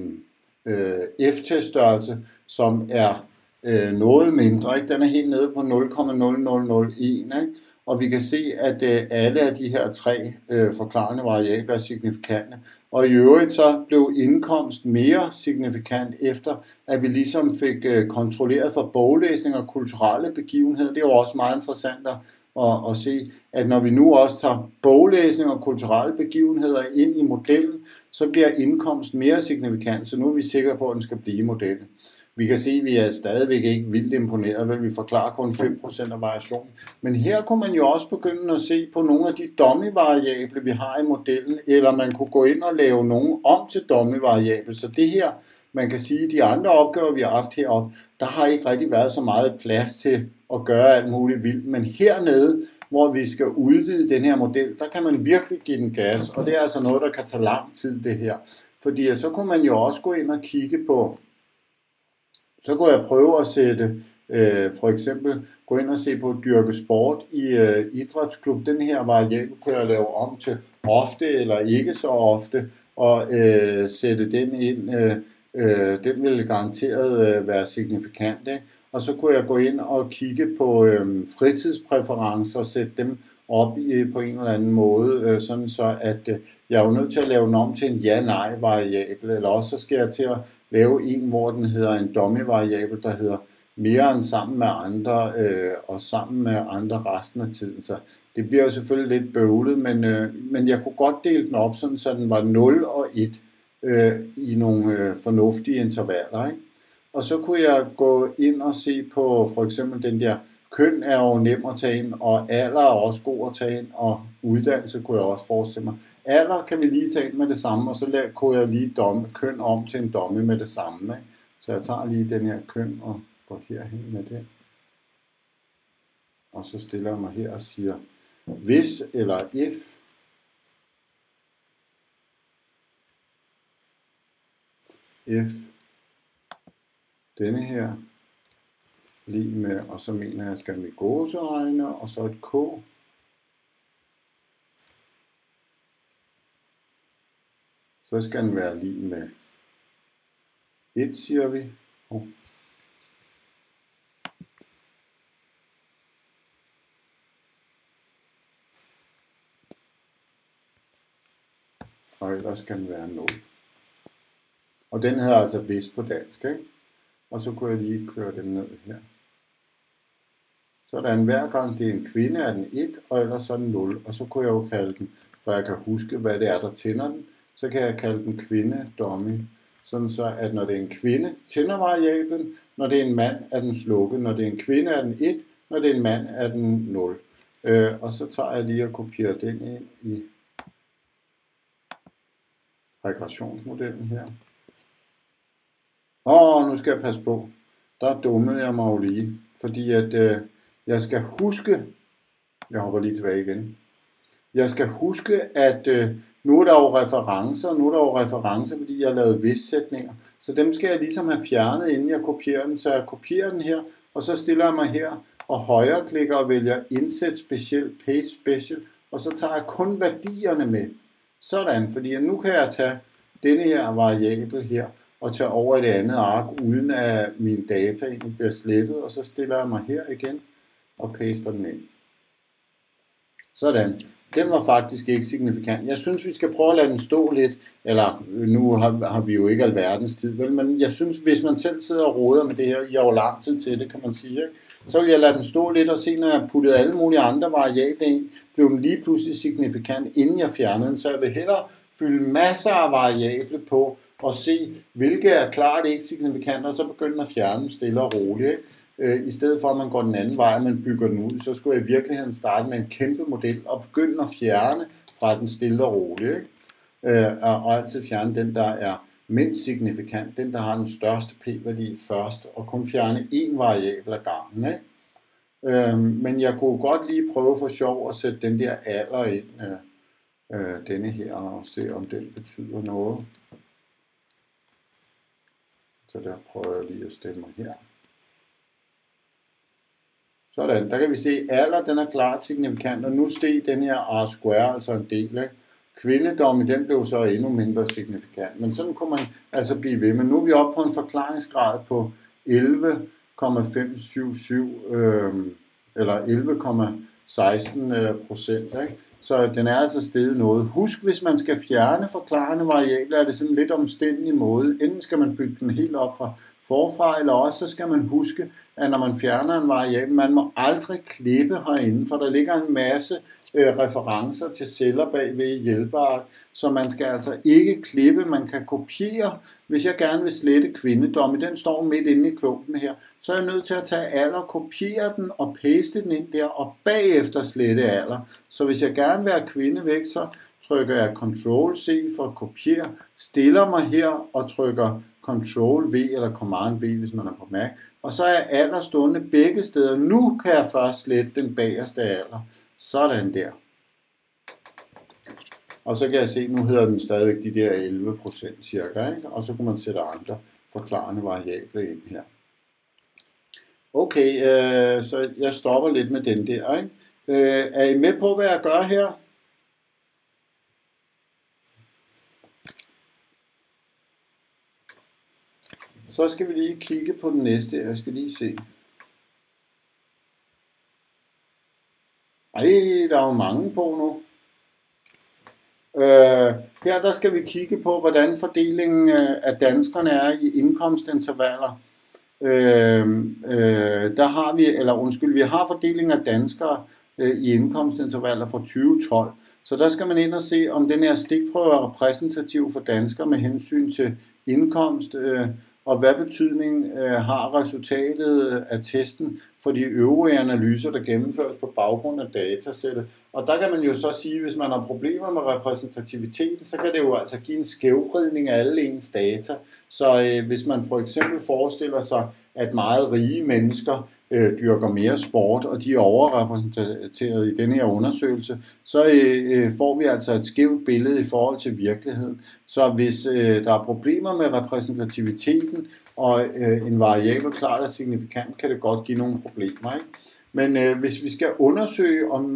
f-test-størrelse, som er noget mindre, ikke? Den er helt nede på 0,0001, ikke? Og vi kan se, at alle af de her 3 forklarende variabler er signifikante. Og i øvrigt så blev indkomst mere signifikant efter, at vi ligesom fik kontrolleret for boglæsning og kulturelle begivenheder. Det er jo også meget interessant at se, at når vi nu også tager boglæsning og kulturelle begivenheder ind i modellen, så bliver indkomst mere signifikant, så nu er vi sikre på, at den skal blive i modellen. Vi kan se, at vi er stadigvæk ikke vildt imponeret, vel? Vi forklarer kun 5% af variationen. Men her kunne man jo også begynde at se på nogle af de dummy-variable, vi har i modellen, eller man kunne gå ind og lave nogle om til dummy-variable. Så det her, man kan sige, de andre opgaver, vi har haft heroppe, der har ikke rigtig været så meget plads til at gøre alt muligt vildt. Men hernede, hvor vi skal udvide den her model, der kan man virkelig give den gas, og det er altså noget, der kan tage lang tid, det her. Fordi så kunne man jo også gå ind og kigge på. Så kunne jeg prøve at sætte, for eksempel, gå ind og se på dyrke sport i idrætsklub. Den her variabel kunne jeg lave om til ofte eller ikke så ofte, og sætte den ind. Den ville garanteret være signifikant, ikke? Og så kunne jeg gå ind og kigge på fritidspræferencer og sætte dem op på en eller anden måde, sådan så at jeg er jo nødt til at lave den om til en ja-nej-variabel, eller også så skal jeg til at lave en, hvor den hedder en dummy-variabel, der hedder mere end sammen med andre, og sammen med andre resten af tiden. Så det bliver jo selvfølgelig lidt bøvlet, men jeg kunne godt dele den op, sådan, så den var 0 og 1 i nogle fornuftige intervaller, ikke? Og så kunne jeg gå ind og se på for eksempel den der køn er jo nem at tage ind, og alder er også god at tage ind, og uddannelse kunne jeg også forestille mig. Alder kan vi lige tage ind med det samme, og så kunne jeg lige køn om til en dummy med det samme, ikke? Så jeg tager lige den her køn og går herhen med det. Og så stiller jeg mig her og siger, hvis eller if denne her lige med, og så mener jeg, skal med gåseøjne, og så et k. Så skal den være lige med 1, siger vi. Og ellers skal den være 0. Og den hedder altså hvis på dansk, ikke? Og så kunne jeg lige køre den ned her. Sådan, hver gang det er en kvinde, er den 1, og ellers så er den 0. Og så kunne jeg jo kalde den, for jeg kan huske, hvad det er, der tænder den, så kan jeg kalde den kvinde dummy. Sådan så, at når det er en kvinde, tænder variablen, når det er en mand, er den slukket. Når det er en kvinde, er den 1, når det er en mand, er den 0. Og så tager jeg lige og kopierer den ind i regressionsmodellen her. Nu skal jeg passe på. Der dummede jeg mig jo lige, fordi at jeg skal huske, jeg hopper lige tilbage igen, Jeg skal huske, at nu er der jo referencer, fordi jeg har lavet hvis-sætninger. Så dem skal jeg ligesom have fjernet, inden jeg kopierer den. Så jeg kopierer den her, og så stiller jeg mig her og højreklikker og vælger Indsæt Special, Paste Special, og så tager jeg kun værdierne med. Sådan, fordi nu kan jeg tage denne her variabel her og tage over i det andet ark, uden at mine data egentlig bliver slettet, og så stiller jeg mig her igen og paster den ind. Sådan. Den var faktisk ikke signifikant. Jeg synes, vi skal prøve at lade den stå lidt, eller nu har vi jo ikke alverdens tid, vel? Men jeg synes, hvis man selv sidder og roder med det her, I har jo lang tid til det, kan man sige, ikke? Så vil jeg lade den stå lidt og se, når jeg puttede alle mulige andre variabler ind, blev den lige pludselig signifikant, inden jeg fjernede den. Så jeg vil hellere fylde masser af variabler på og se, hvilke er klart ikke signifikant, og så begynde at fjerne dem stille og roligt, ikke? I stedet for at man går den anden vej, og man bygger den ud, så skulle jeg i virkeligheden starte med en kæmpe model og begynde at fjerne fra den stille og roligt, ikke? Og altid fjerne den, der er mindst signifikant, den, der har den største p-værdi først, og kun fjerne én variabel ad gangen, ikke? Men jeg kunne godt lige prøve for sjov at sætte den der alder ind, denne her, og se om den betyder noget. Så der prøver jeg lige at stemme her. Sådan, der kan vi se, at alder, den er klart signifikant, og nu steg den her R-square, altså en del, ikke? Kvindedomme, den blev så endnu mindre signifikant, men sådan kunne man altså blive ved. Men nu er vi oppe på en forklaringsgrad på 11,577, eller 11,16%, ikke? Så den er altså steget noget. Husk, hvis man skal fjerne forklarende variabler, er det sådan en lidt omstændelig måde. Enten skal man bygge den helt op fra forfra, eller også så skal man huske, at når man fjerner en variabel, man må aldrig klippe herinde, for der ligger en masse referencer til celler bagved i hjælpeark, så man skal altså ikke klippe, man kan kopiere. Hvis jeg gerne vil slette kvindedomme, den står midt inde i klumpen her, så er jeg nødt til at tage alder, kopiere den og paste den ind der, og bagefter slette alder. Så hvis jeg gerne vil have kvinde væk, så trykker jeg Ctrl-C for at kopiere, stiller mig her og trykker Ctrl-V eller Command-V, hvis man er på Mac, og så er alder stående begge steder. Nu kan jeg først slette den bagerste alder. Sådan der. Og så kan jeg se, nu hedder den stadigvæk de der 11% cirka, ikke? Og så kan man sætte andre forklarende variabler ind her. Okay, så jeg stopper lidt med den der, ikke? Er I med på, hvad jeg gør her? Så skal vi lige kigge på den næste. Jeg skal lige se. Ej, der er jo mange på nu. Her der skal vi kigge på, hvordan fordelingen af danskerne er i indkomstintervaller. Der har vi, vi har fordelingen af danskere i indkomstintervaller fra 2012. Så der skal man ind og se, om den her stikprøve er repræsentativ for danskere med hensyn til indkomst, og hvad betydning har resultatet af testen for de øvrige analyser, der gennemføres på baggrund af datasættet. Og der kan man jo så sige, hvis man har problemer med repræsentativiteten, så kan det jo altså give en skævvridning af alle ens data. Så hvis man for eksempel forestiller sig, at meget rige mennesker dyrker mere sport, og de er overrepræsenteret i denne her undersøgelse, så får vi altså et skævt billede i forhold til virkeligheden. Så hvis der er problemer med repræsentativiteten, og en variabel klart er signifikant, kan det godt give nogle problemer, ikke? Men hvis vi skal undersøge om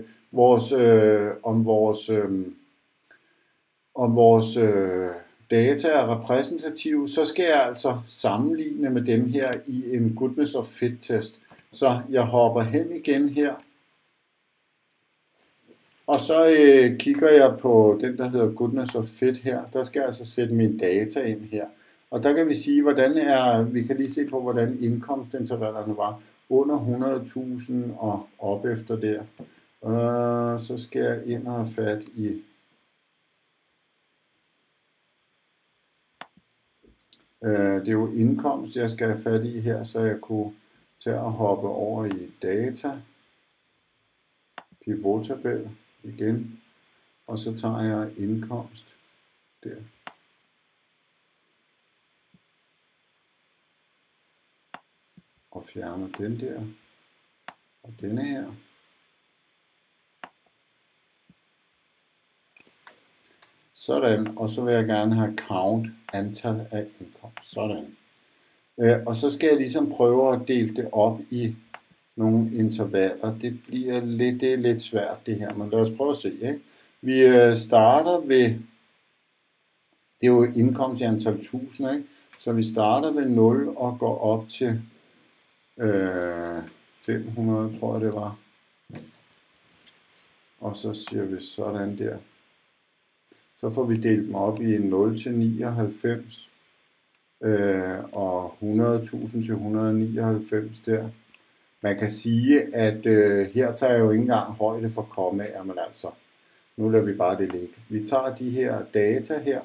vores data er repræsentative, så skal jeg altså sammenligne med dem her i en goodness of fit test. Så jeg hopper hen igen her, og så kigger jeg på den, der hedder goodness of fit her. Der skal jeg altså sætte mine data ind her. Og der kan vi sige, vi kan lige se på, hvordan indkomstintervallerne var under 100.000 og op efter der. Så skal jeg ind og have fat i det er jo indkomst, jeg skal have fat i her, så jeg kunne tage og hoppe over i data, pivottabel igen, og så tager jeg indkomst der. Og fjerner den der, og denne her. Sådan, og så vil jeg gerne have count, antal af indkomst. Sådan. Og så skal jeg ligesom prøve at dele det op i nogle intervaller. Det er lidt svært det her, men lad os prøve at se. Ikke? Vi starter ved, det er jo indkomst i antal 1000, ikke? Så vi starter ved 0 og går op til 500, tror jeg det var. Og så siger vi sådan der. Så får vi delt dem op i 0 til 99 og 100.000 til 199 der. Man kan sige, at her tager jeg jo ikke engang højde for kommaer, men altså, nu lader vi bare det ligge. Vi tager de her data her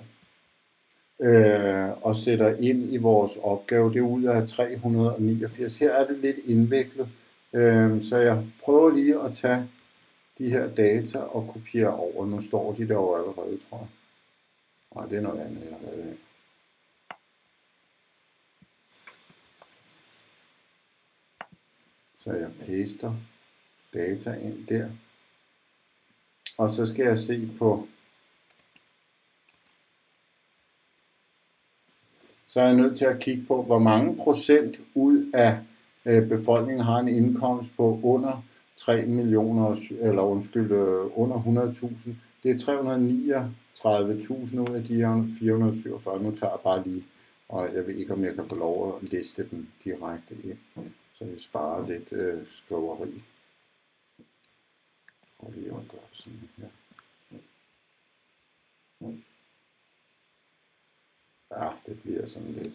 og sætter ind i vores opgave. Det er ud af 389. Her er det lidt indviklet, så jeg prøver lige at tage de her data og kopiere over. Nu står de der jo allerede, tror jeg. Nej, det er noget andet, jeg har lavet. Så jeg paster data ind der. Og så skal jeg se på, så er jeg nødt til at kigge på, hvor mange procent ud af befolkningen har en indkomst på under 3 millioner, eller under 100.000. Det er 339.000 ud af de her 447. Nu tager jeg bare lige, og jeg ved ikke, om jeg kan få lov at liste dem direkte ind, så vi sparer lidt skriveri. Prøv lige at gøre sådan her. Ja, det bliver sådan lidt.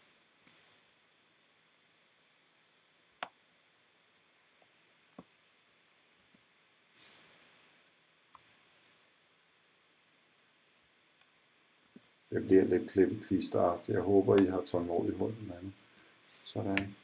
Det bliver lidt klippe-klisteragtigt. Jeg håber, I har tålmodighed med det. Sådan.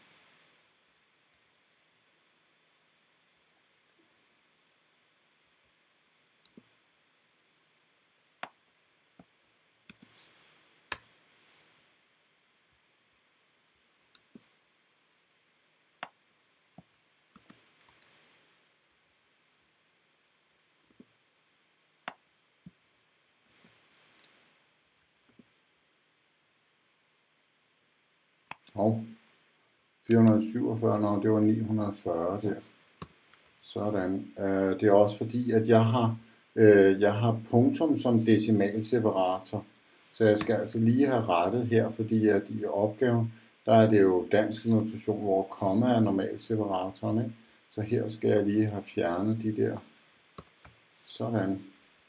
Og 447, når det var 940 der. Sådan. Det er også fordi, at jeg har punktum som decimalseparator. Så jeg skal altså lige have rettet her, fordi at i opgaven, der er det jo dansk notation, hvor komma er normalseparatoren, ikke? Så her skal jeg lige have fjernet de der. Sådan.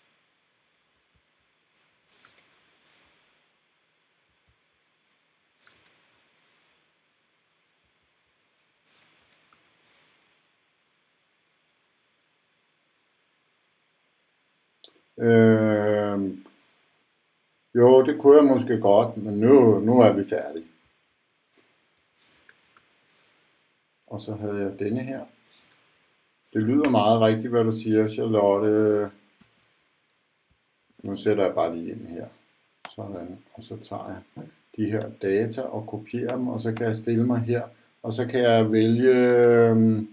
Jo, det kunne jeg måske godt, men nu er vi færdige. Og så havde jeg denne her. Det lyder meget rigtigt, hvad du siger, Charlotte. Nu sætter jeg bare lige ind her. Sådan, og så tager jeg de her data og kopierer dem, og så kan jeg stille mig her, og så kan jeg vælge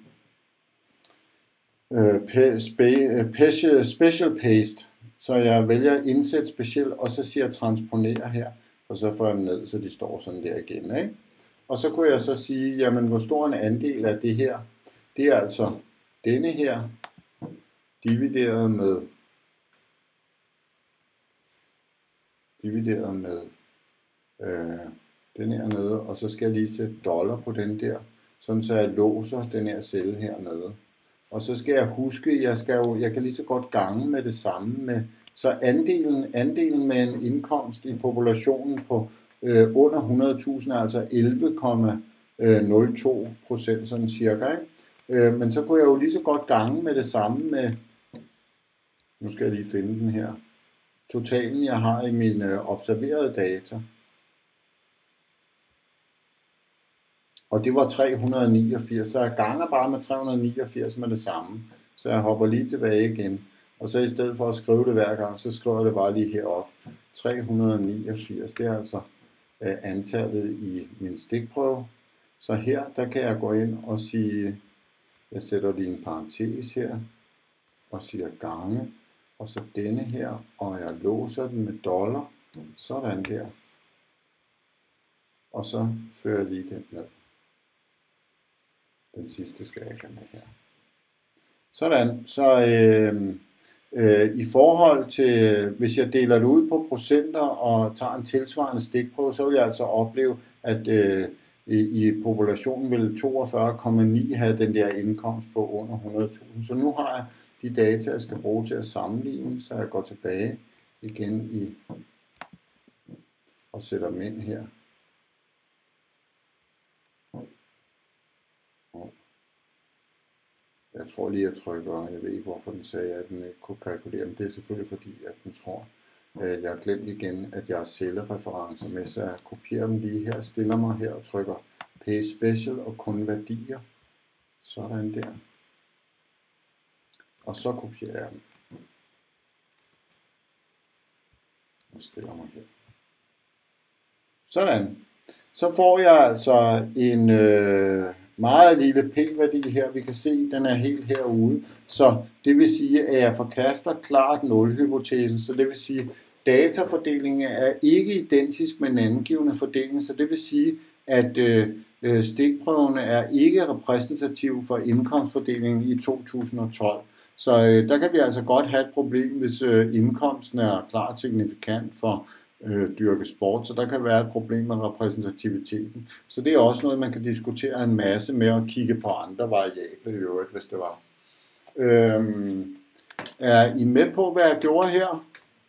special paste. Så jeg vælger indsæt speciel, og så siger jeg transponere her, og så får jeg dem ned, så de står sådan der igen, ikke? Og så kunne jeg så sige, jamen hvor stor en andel af det her, det er altså denne her, divideret med den her nede, og så skal jeg lige sætte dollar på den der, sådan så jeg låser den her celle hernede. Og så skal jeg huske, jeg kan lige så godt gange med det samme med, så andelen med en indkomst i populationen på under 100.000 er altså 11,02%, sådan cirka, ikke? Men så kunne jeg jo lige så godt gange med det samme med, nu skal jeg lige finde den her, totalen jeg har i mine observerede data. Og det var 389, så jeg ganger bare med 389 med det samme. Så jeg hopper lige tilbage igen. Og så i stedet for at skrive det hver gang, så skriver jeg det bare lige herop. 389, det er altså antallet i min stikprøve. Så her, der kan jeg gå ind og sige, jeg sætter lige en parentes her, og siger gange. og så denne her, og jeg låser den med dollar, sådan der. Og så fører jeg lige den ned. Den sidste skal jeg ikke have med her. Sådan, så i forhold til, hvis jeg deler det ud på procenter og tager en tilsvarende stikprøve, så vil jeg altså opleve, at i populationen vil 42,9 have den der indkomst på under 100.000. Så nu har jeg de data, jeg skal bruge til at sammenligne, så jeg går tilbage igen og sætter dem ind her. Jeg tror lige, jeg trykker, jeg ved ikke hvorfor den sagde, at den ikke kunne kalkulere, men det er selvfølgelig fordi, at den tror, jeg har glemt igen, at jeg har cellereferencer med, så jeg kopierer dem lige her, stiller mig her og trykker Paste Special og kun værdier, sådan der, og så kopierer jeg dem, og stiller mig her. Sådan, så får jeg altså en meget lille p-værdi her. Vi kan se, den er helt herude. Så det vil sige, at jeg forkaster klart nulhypotesen. Så det vil sige, at datafordelingen er ikke identisk med den angivne fordeling. Så det vil sige, at stikprøverne er ikke repræsentative for indkomstfordelingen i 2012. Så der kan vi altså godt have et problem, hvis indkomsten er klart signifikant for dyrke sport, så der kan være et problem med repræsentativiteten. Så det er også noget, man kan diskutere en masse med at kigge på andre variable i øvrigt, hvis det var. Er I med på, hvad jeg gjorde her?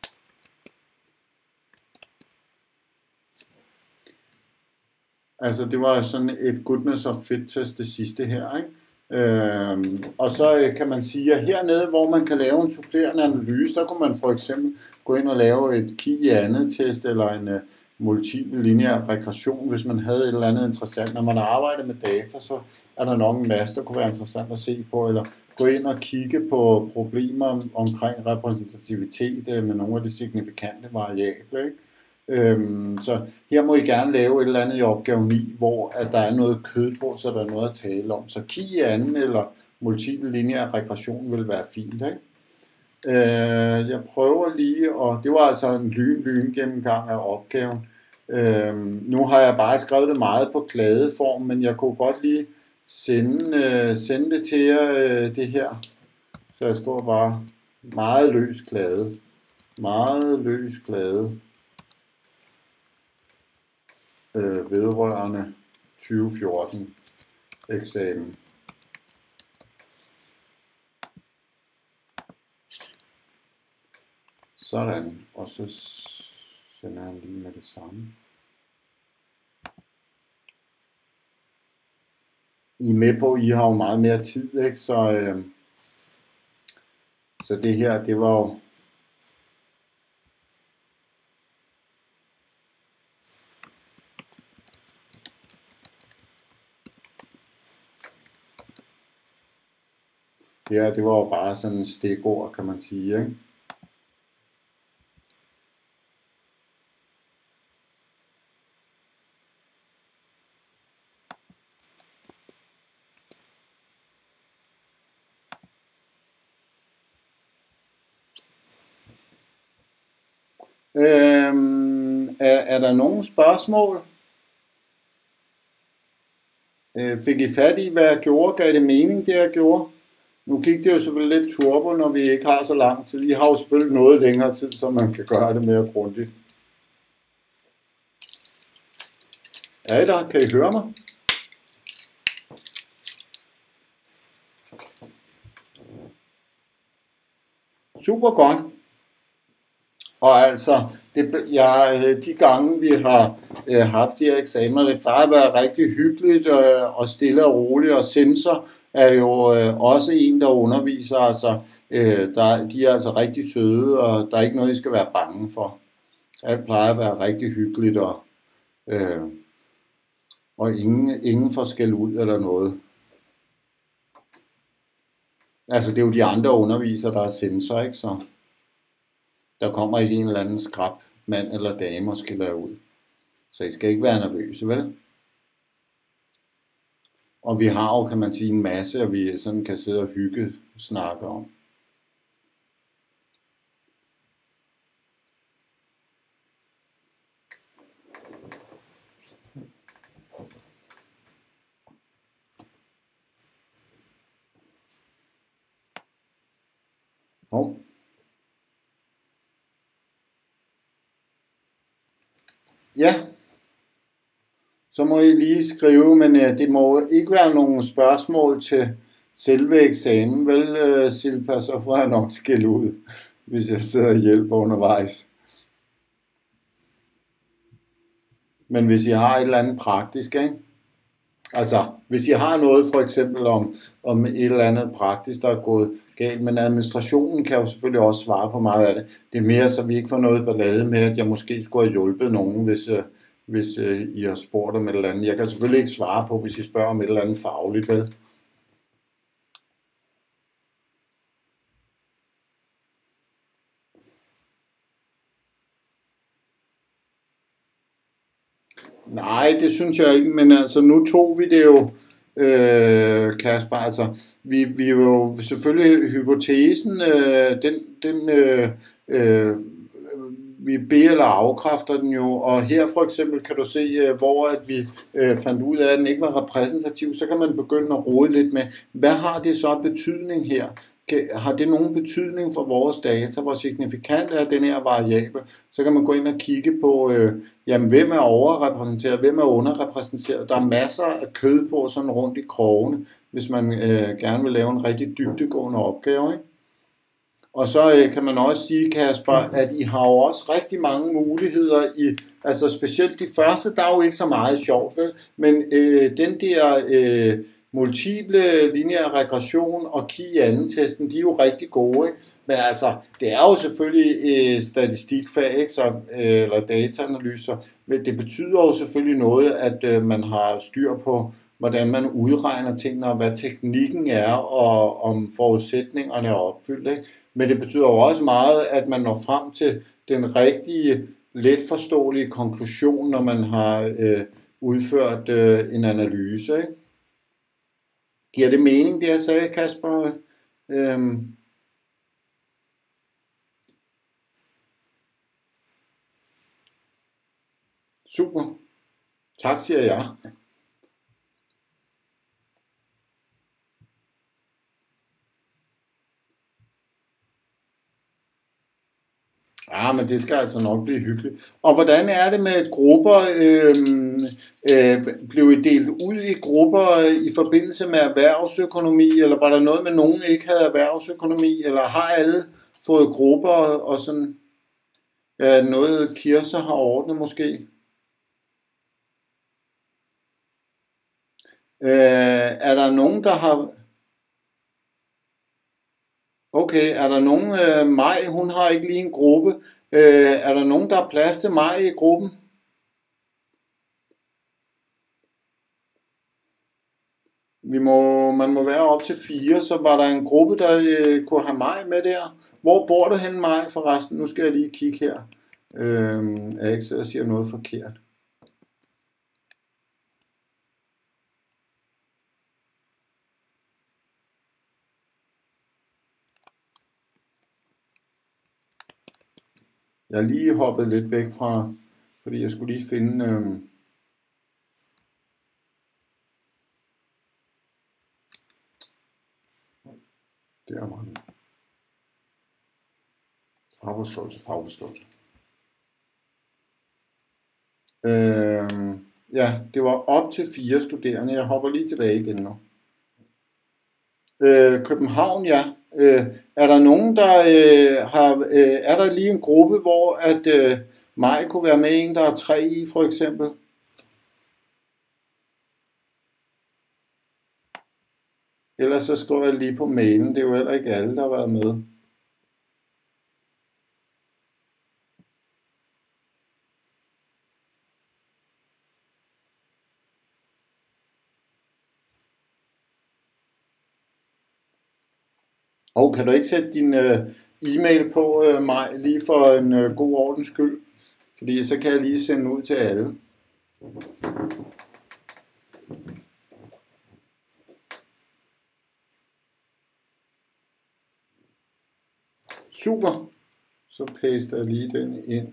Altså, det var sådan et goodness of fit test det sidste her, ikke? Og så kan man sige, at hernede, hvor man kan lave en supplerende analyse, der kunne man for eksempel gå ind og lave et key i andet test, eller en multiple lineær regression, hvis man havde et eller andet interessant. Når man arbejder med data, så er der nok en masse, der kunne være interessant at se på, eller gå ind og kigge på problemer omkring repræsentativitet med nogle af de signifikante variabler, ikke? Så her må I gerne lave et eller andet i opgave 9, hvor at der er noget kød på, så der er noget at tale om. Så key i anden eller multiple lineær regression vil være fint, ikke? Jeg prøver lige, og det var altså en lyn gennemgang af opgaven. Nu har jeg bare skrevet det meget på kladeform, men jeg kunne godt lige sende det til jer, det her. Så jeg skriver bare meget løs klade. Meget løs klade. Vedrørende 2014 eksamen. Sådan, og så sender han lige med det samme. I er med på, I har jo meget mere tid, ikke? Så det her, det var jo ja, det var jo bare sådan en stikord, kan man sige, ikke? Er der nogle spørgsmål? Fik I fat i, hvad jeg gjorde? Gav det mening, det jeg gjorde? Nu gik det jo selvfølgelig lidt turbo, når vi ikke har så lang tid. I har jo selvfølgelig noget længere tid, så man kan gøre det mere grundigt. Er I der? Kan I høre mig? Super godt. Og altså, de gange vi har haft de her eksamener, det plejer at være rigtig hyggeligt og stille og roligt, og Sensor er jo også en, der underviser, altså de er altså rigtig søde, og der er ikke noget, I skal være bange for. Alt plejer at være rigtig hyggeligt, og ingen får skæld ud eller noget. Altså, det er jo de andre undervisere, der er Sensor, ikke så? Der kommer ikke en eller anden skrab mand eller dame og skiller ud. Så I skal ikke være nervøse, vel? Og vi har jo, kan man sige, en masse, og vi sådan kan sidde og snakke om. Hov. Ja, så må I lige skrive, men det må ikke være nogen spørgsmål til selve eksamen, vel, Silpa, så får jeg nok skæld ud, hvis jeg sidder og hjælper undervejs. Men hvis I har et eller andet praktisk, ikke? Altså, hvis I har noget for eksempel om et eller andet praktisk, der er gået galt, men administrationen kan jo selvfølgelig også svare på meget af det. Det er mere, så vi ikke får noget ballade med, at jeg måske skulle have hjulpet nogen, hvis I har spurgt om et eller andet. Jeg kan selvfølgelig ikke svare på, hvis I spørger om et eller andet fagligt, vel? Nej, det synes jeg ikke, men altså nu tog vi det jo, Kasper, altså vi er jo selvfølgelig hypotesen, vi beder eller afkræfter den jo, og her for eksempel kan du se, hvor at vi fandt ud af, at den ikke var repræsentativ, så kan man begynde at rode lidt med, hvad har det så betydning her? Har det nogen betydning for vores data, hvor signifikant er den her variabel? Så kan man gå ind og kigge på, jamen, hvem er overrepræsenteret, hvem er underrepræsenteret. Der er masser af kød på sådan rundt i krogene, hvis man gerne vil lave en rigtig dybdegående opgave, ikke? Og så kan man også sige, Kasper, at I har jo også rigtig mange muligheder i, altså specielt de første, der er jo ikke så meget sjovt, vel? Men den der multiple lineær regression og key-anden-testen, de er jo rigtig gode, ikke? Men altså, det er jo selvfølgelig statistikfag, ikke? Så, eller dataanalyser. Men det betyder jo selvfølgelig noget, at man har styr på, hvordan man udregner tingene, og hvad teknikken er, og om forudsætningerne er opfyldt, ikke? Men det betyder jo også meget, at man når frem til den rigtige, letforståelige konklusion, når man har udført en analyse, ikke? Giver det mening, det jeg sagde, Kasper? Super. Tak, siger jeg. Ja, men det skal altså nok blive hyggeligt. Og hvordan er det med grupper? Blev I delt ud i grupper i forbindelse med erhvervsøkonomi, eller var der noget med, nogen ikke havde erhvervsøkonomi, eller har alle fået grupper og sådan noget Kirse har ordnet måske? Er der nogen, der har... Okay, er der nogen... Maj, hun har ikke lige en gruppe. Er der nogen, der har plads til Maj i gruppen? Man må være op til 4, så var der en gruppe, der kunne have Maj med der. Hvor bor du henne, Maj, forresten? Nu skal jeg lige kigge her. Jeg ikke sidder og siger noget forkert. Jeg er lige hoppet lidt væk fra, fordi jeg skulle lige finde... Der var den. Fagbeskrivelse. Ja, det var op til 4 studerende. Jeg hopper lige tilbage igen nu. København, ja. Er der nogen, der er der lige en gruppe, hvor at Maj kunne være med, en der er 3 i, for eksempel? Ellers så skriver jeg lige på mailen. Det er jo heller ikke alle, der har været med. Og kan du ikke sætte din e-mail på mig lige for en god ordens skyld? Fordi så kan jeg lige sende ud til alle. Super. Så paster jeg lige den ind.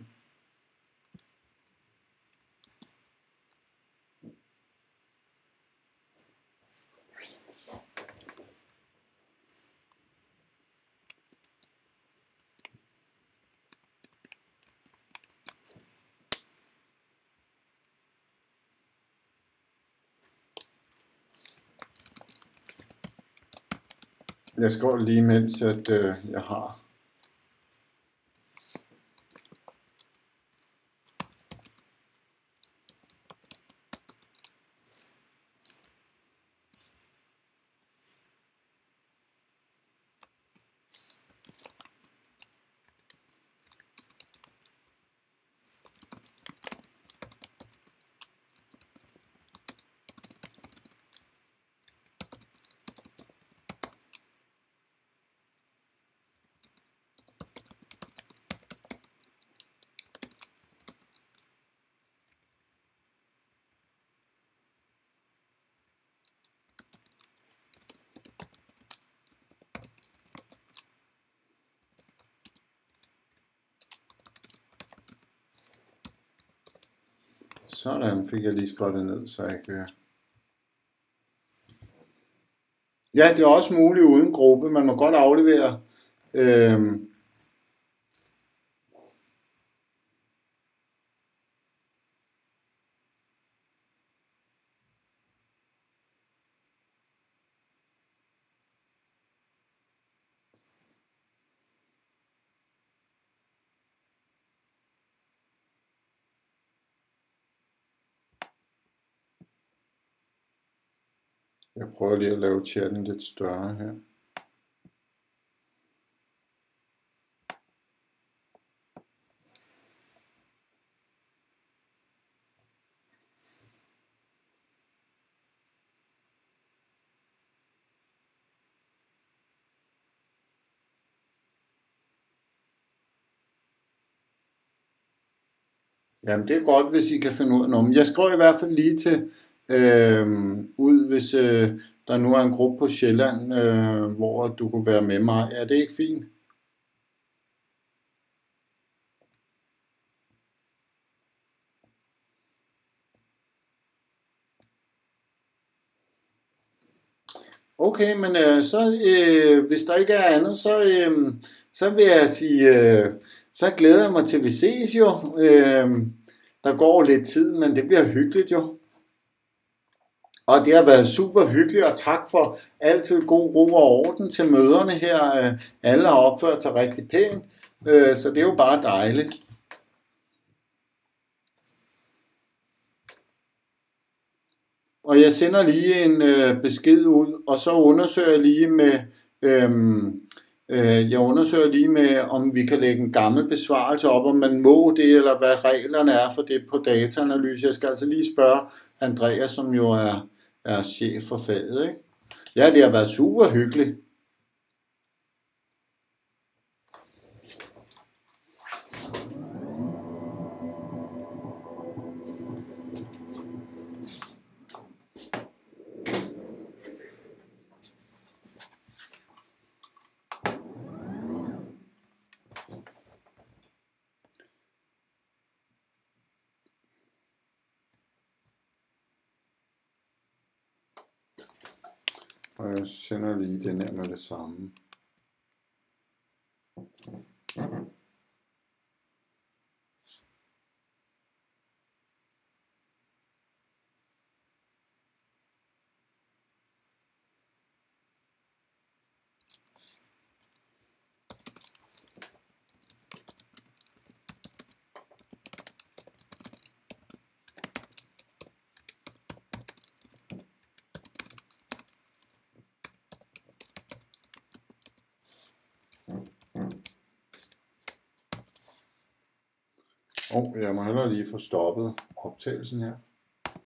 Jeg skriver lige mens at jeg har. Sådan fik jeg lige skrevet det ned, så jeg kan... Ja, det er også muligt uden gruppe. Man må godt aflevere. Jeg prøver lige at lave chatten lidt større her. Jamen det er godt, hvis I kan finde ud af noget. Jeg skriver i hvert fald lige til ud, hvis der nu er en gruppe på Sjælland, hvor du kunne være med mig. Er det ikke fint? Okay, men hvis der ikke er andet, så vil jeg sige, så glæder jeg mig til, vi ses jo. Der går lidt tid, men det bliver hyggeligt jo. Og det har været super hyggeligt, og tak for altid god ro og orden til møderne her. Alle har opført sig rigtig pænt, så det er jo bare dejligt. Og jeg sender lige en besked ud, og så undersøger jeg lige med, om vi kan lægge en gammel besvarelse op, om man må det, eller hvad reglerne er for det på dataanalyse. Jeg skal altså lige spørge Andreas, som jo er chef for faget, ikke? Ja, det har været super hyggeligt. Og jeg sender lige den her med det samme. Jeg må hellere lige få stoppet optagelsen her.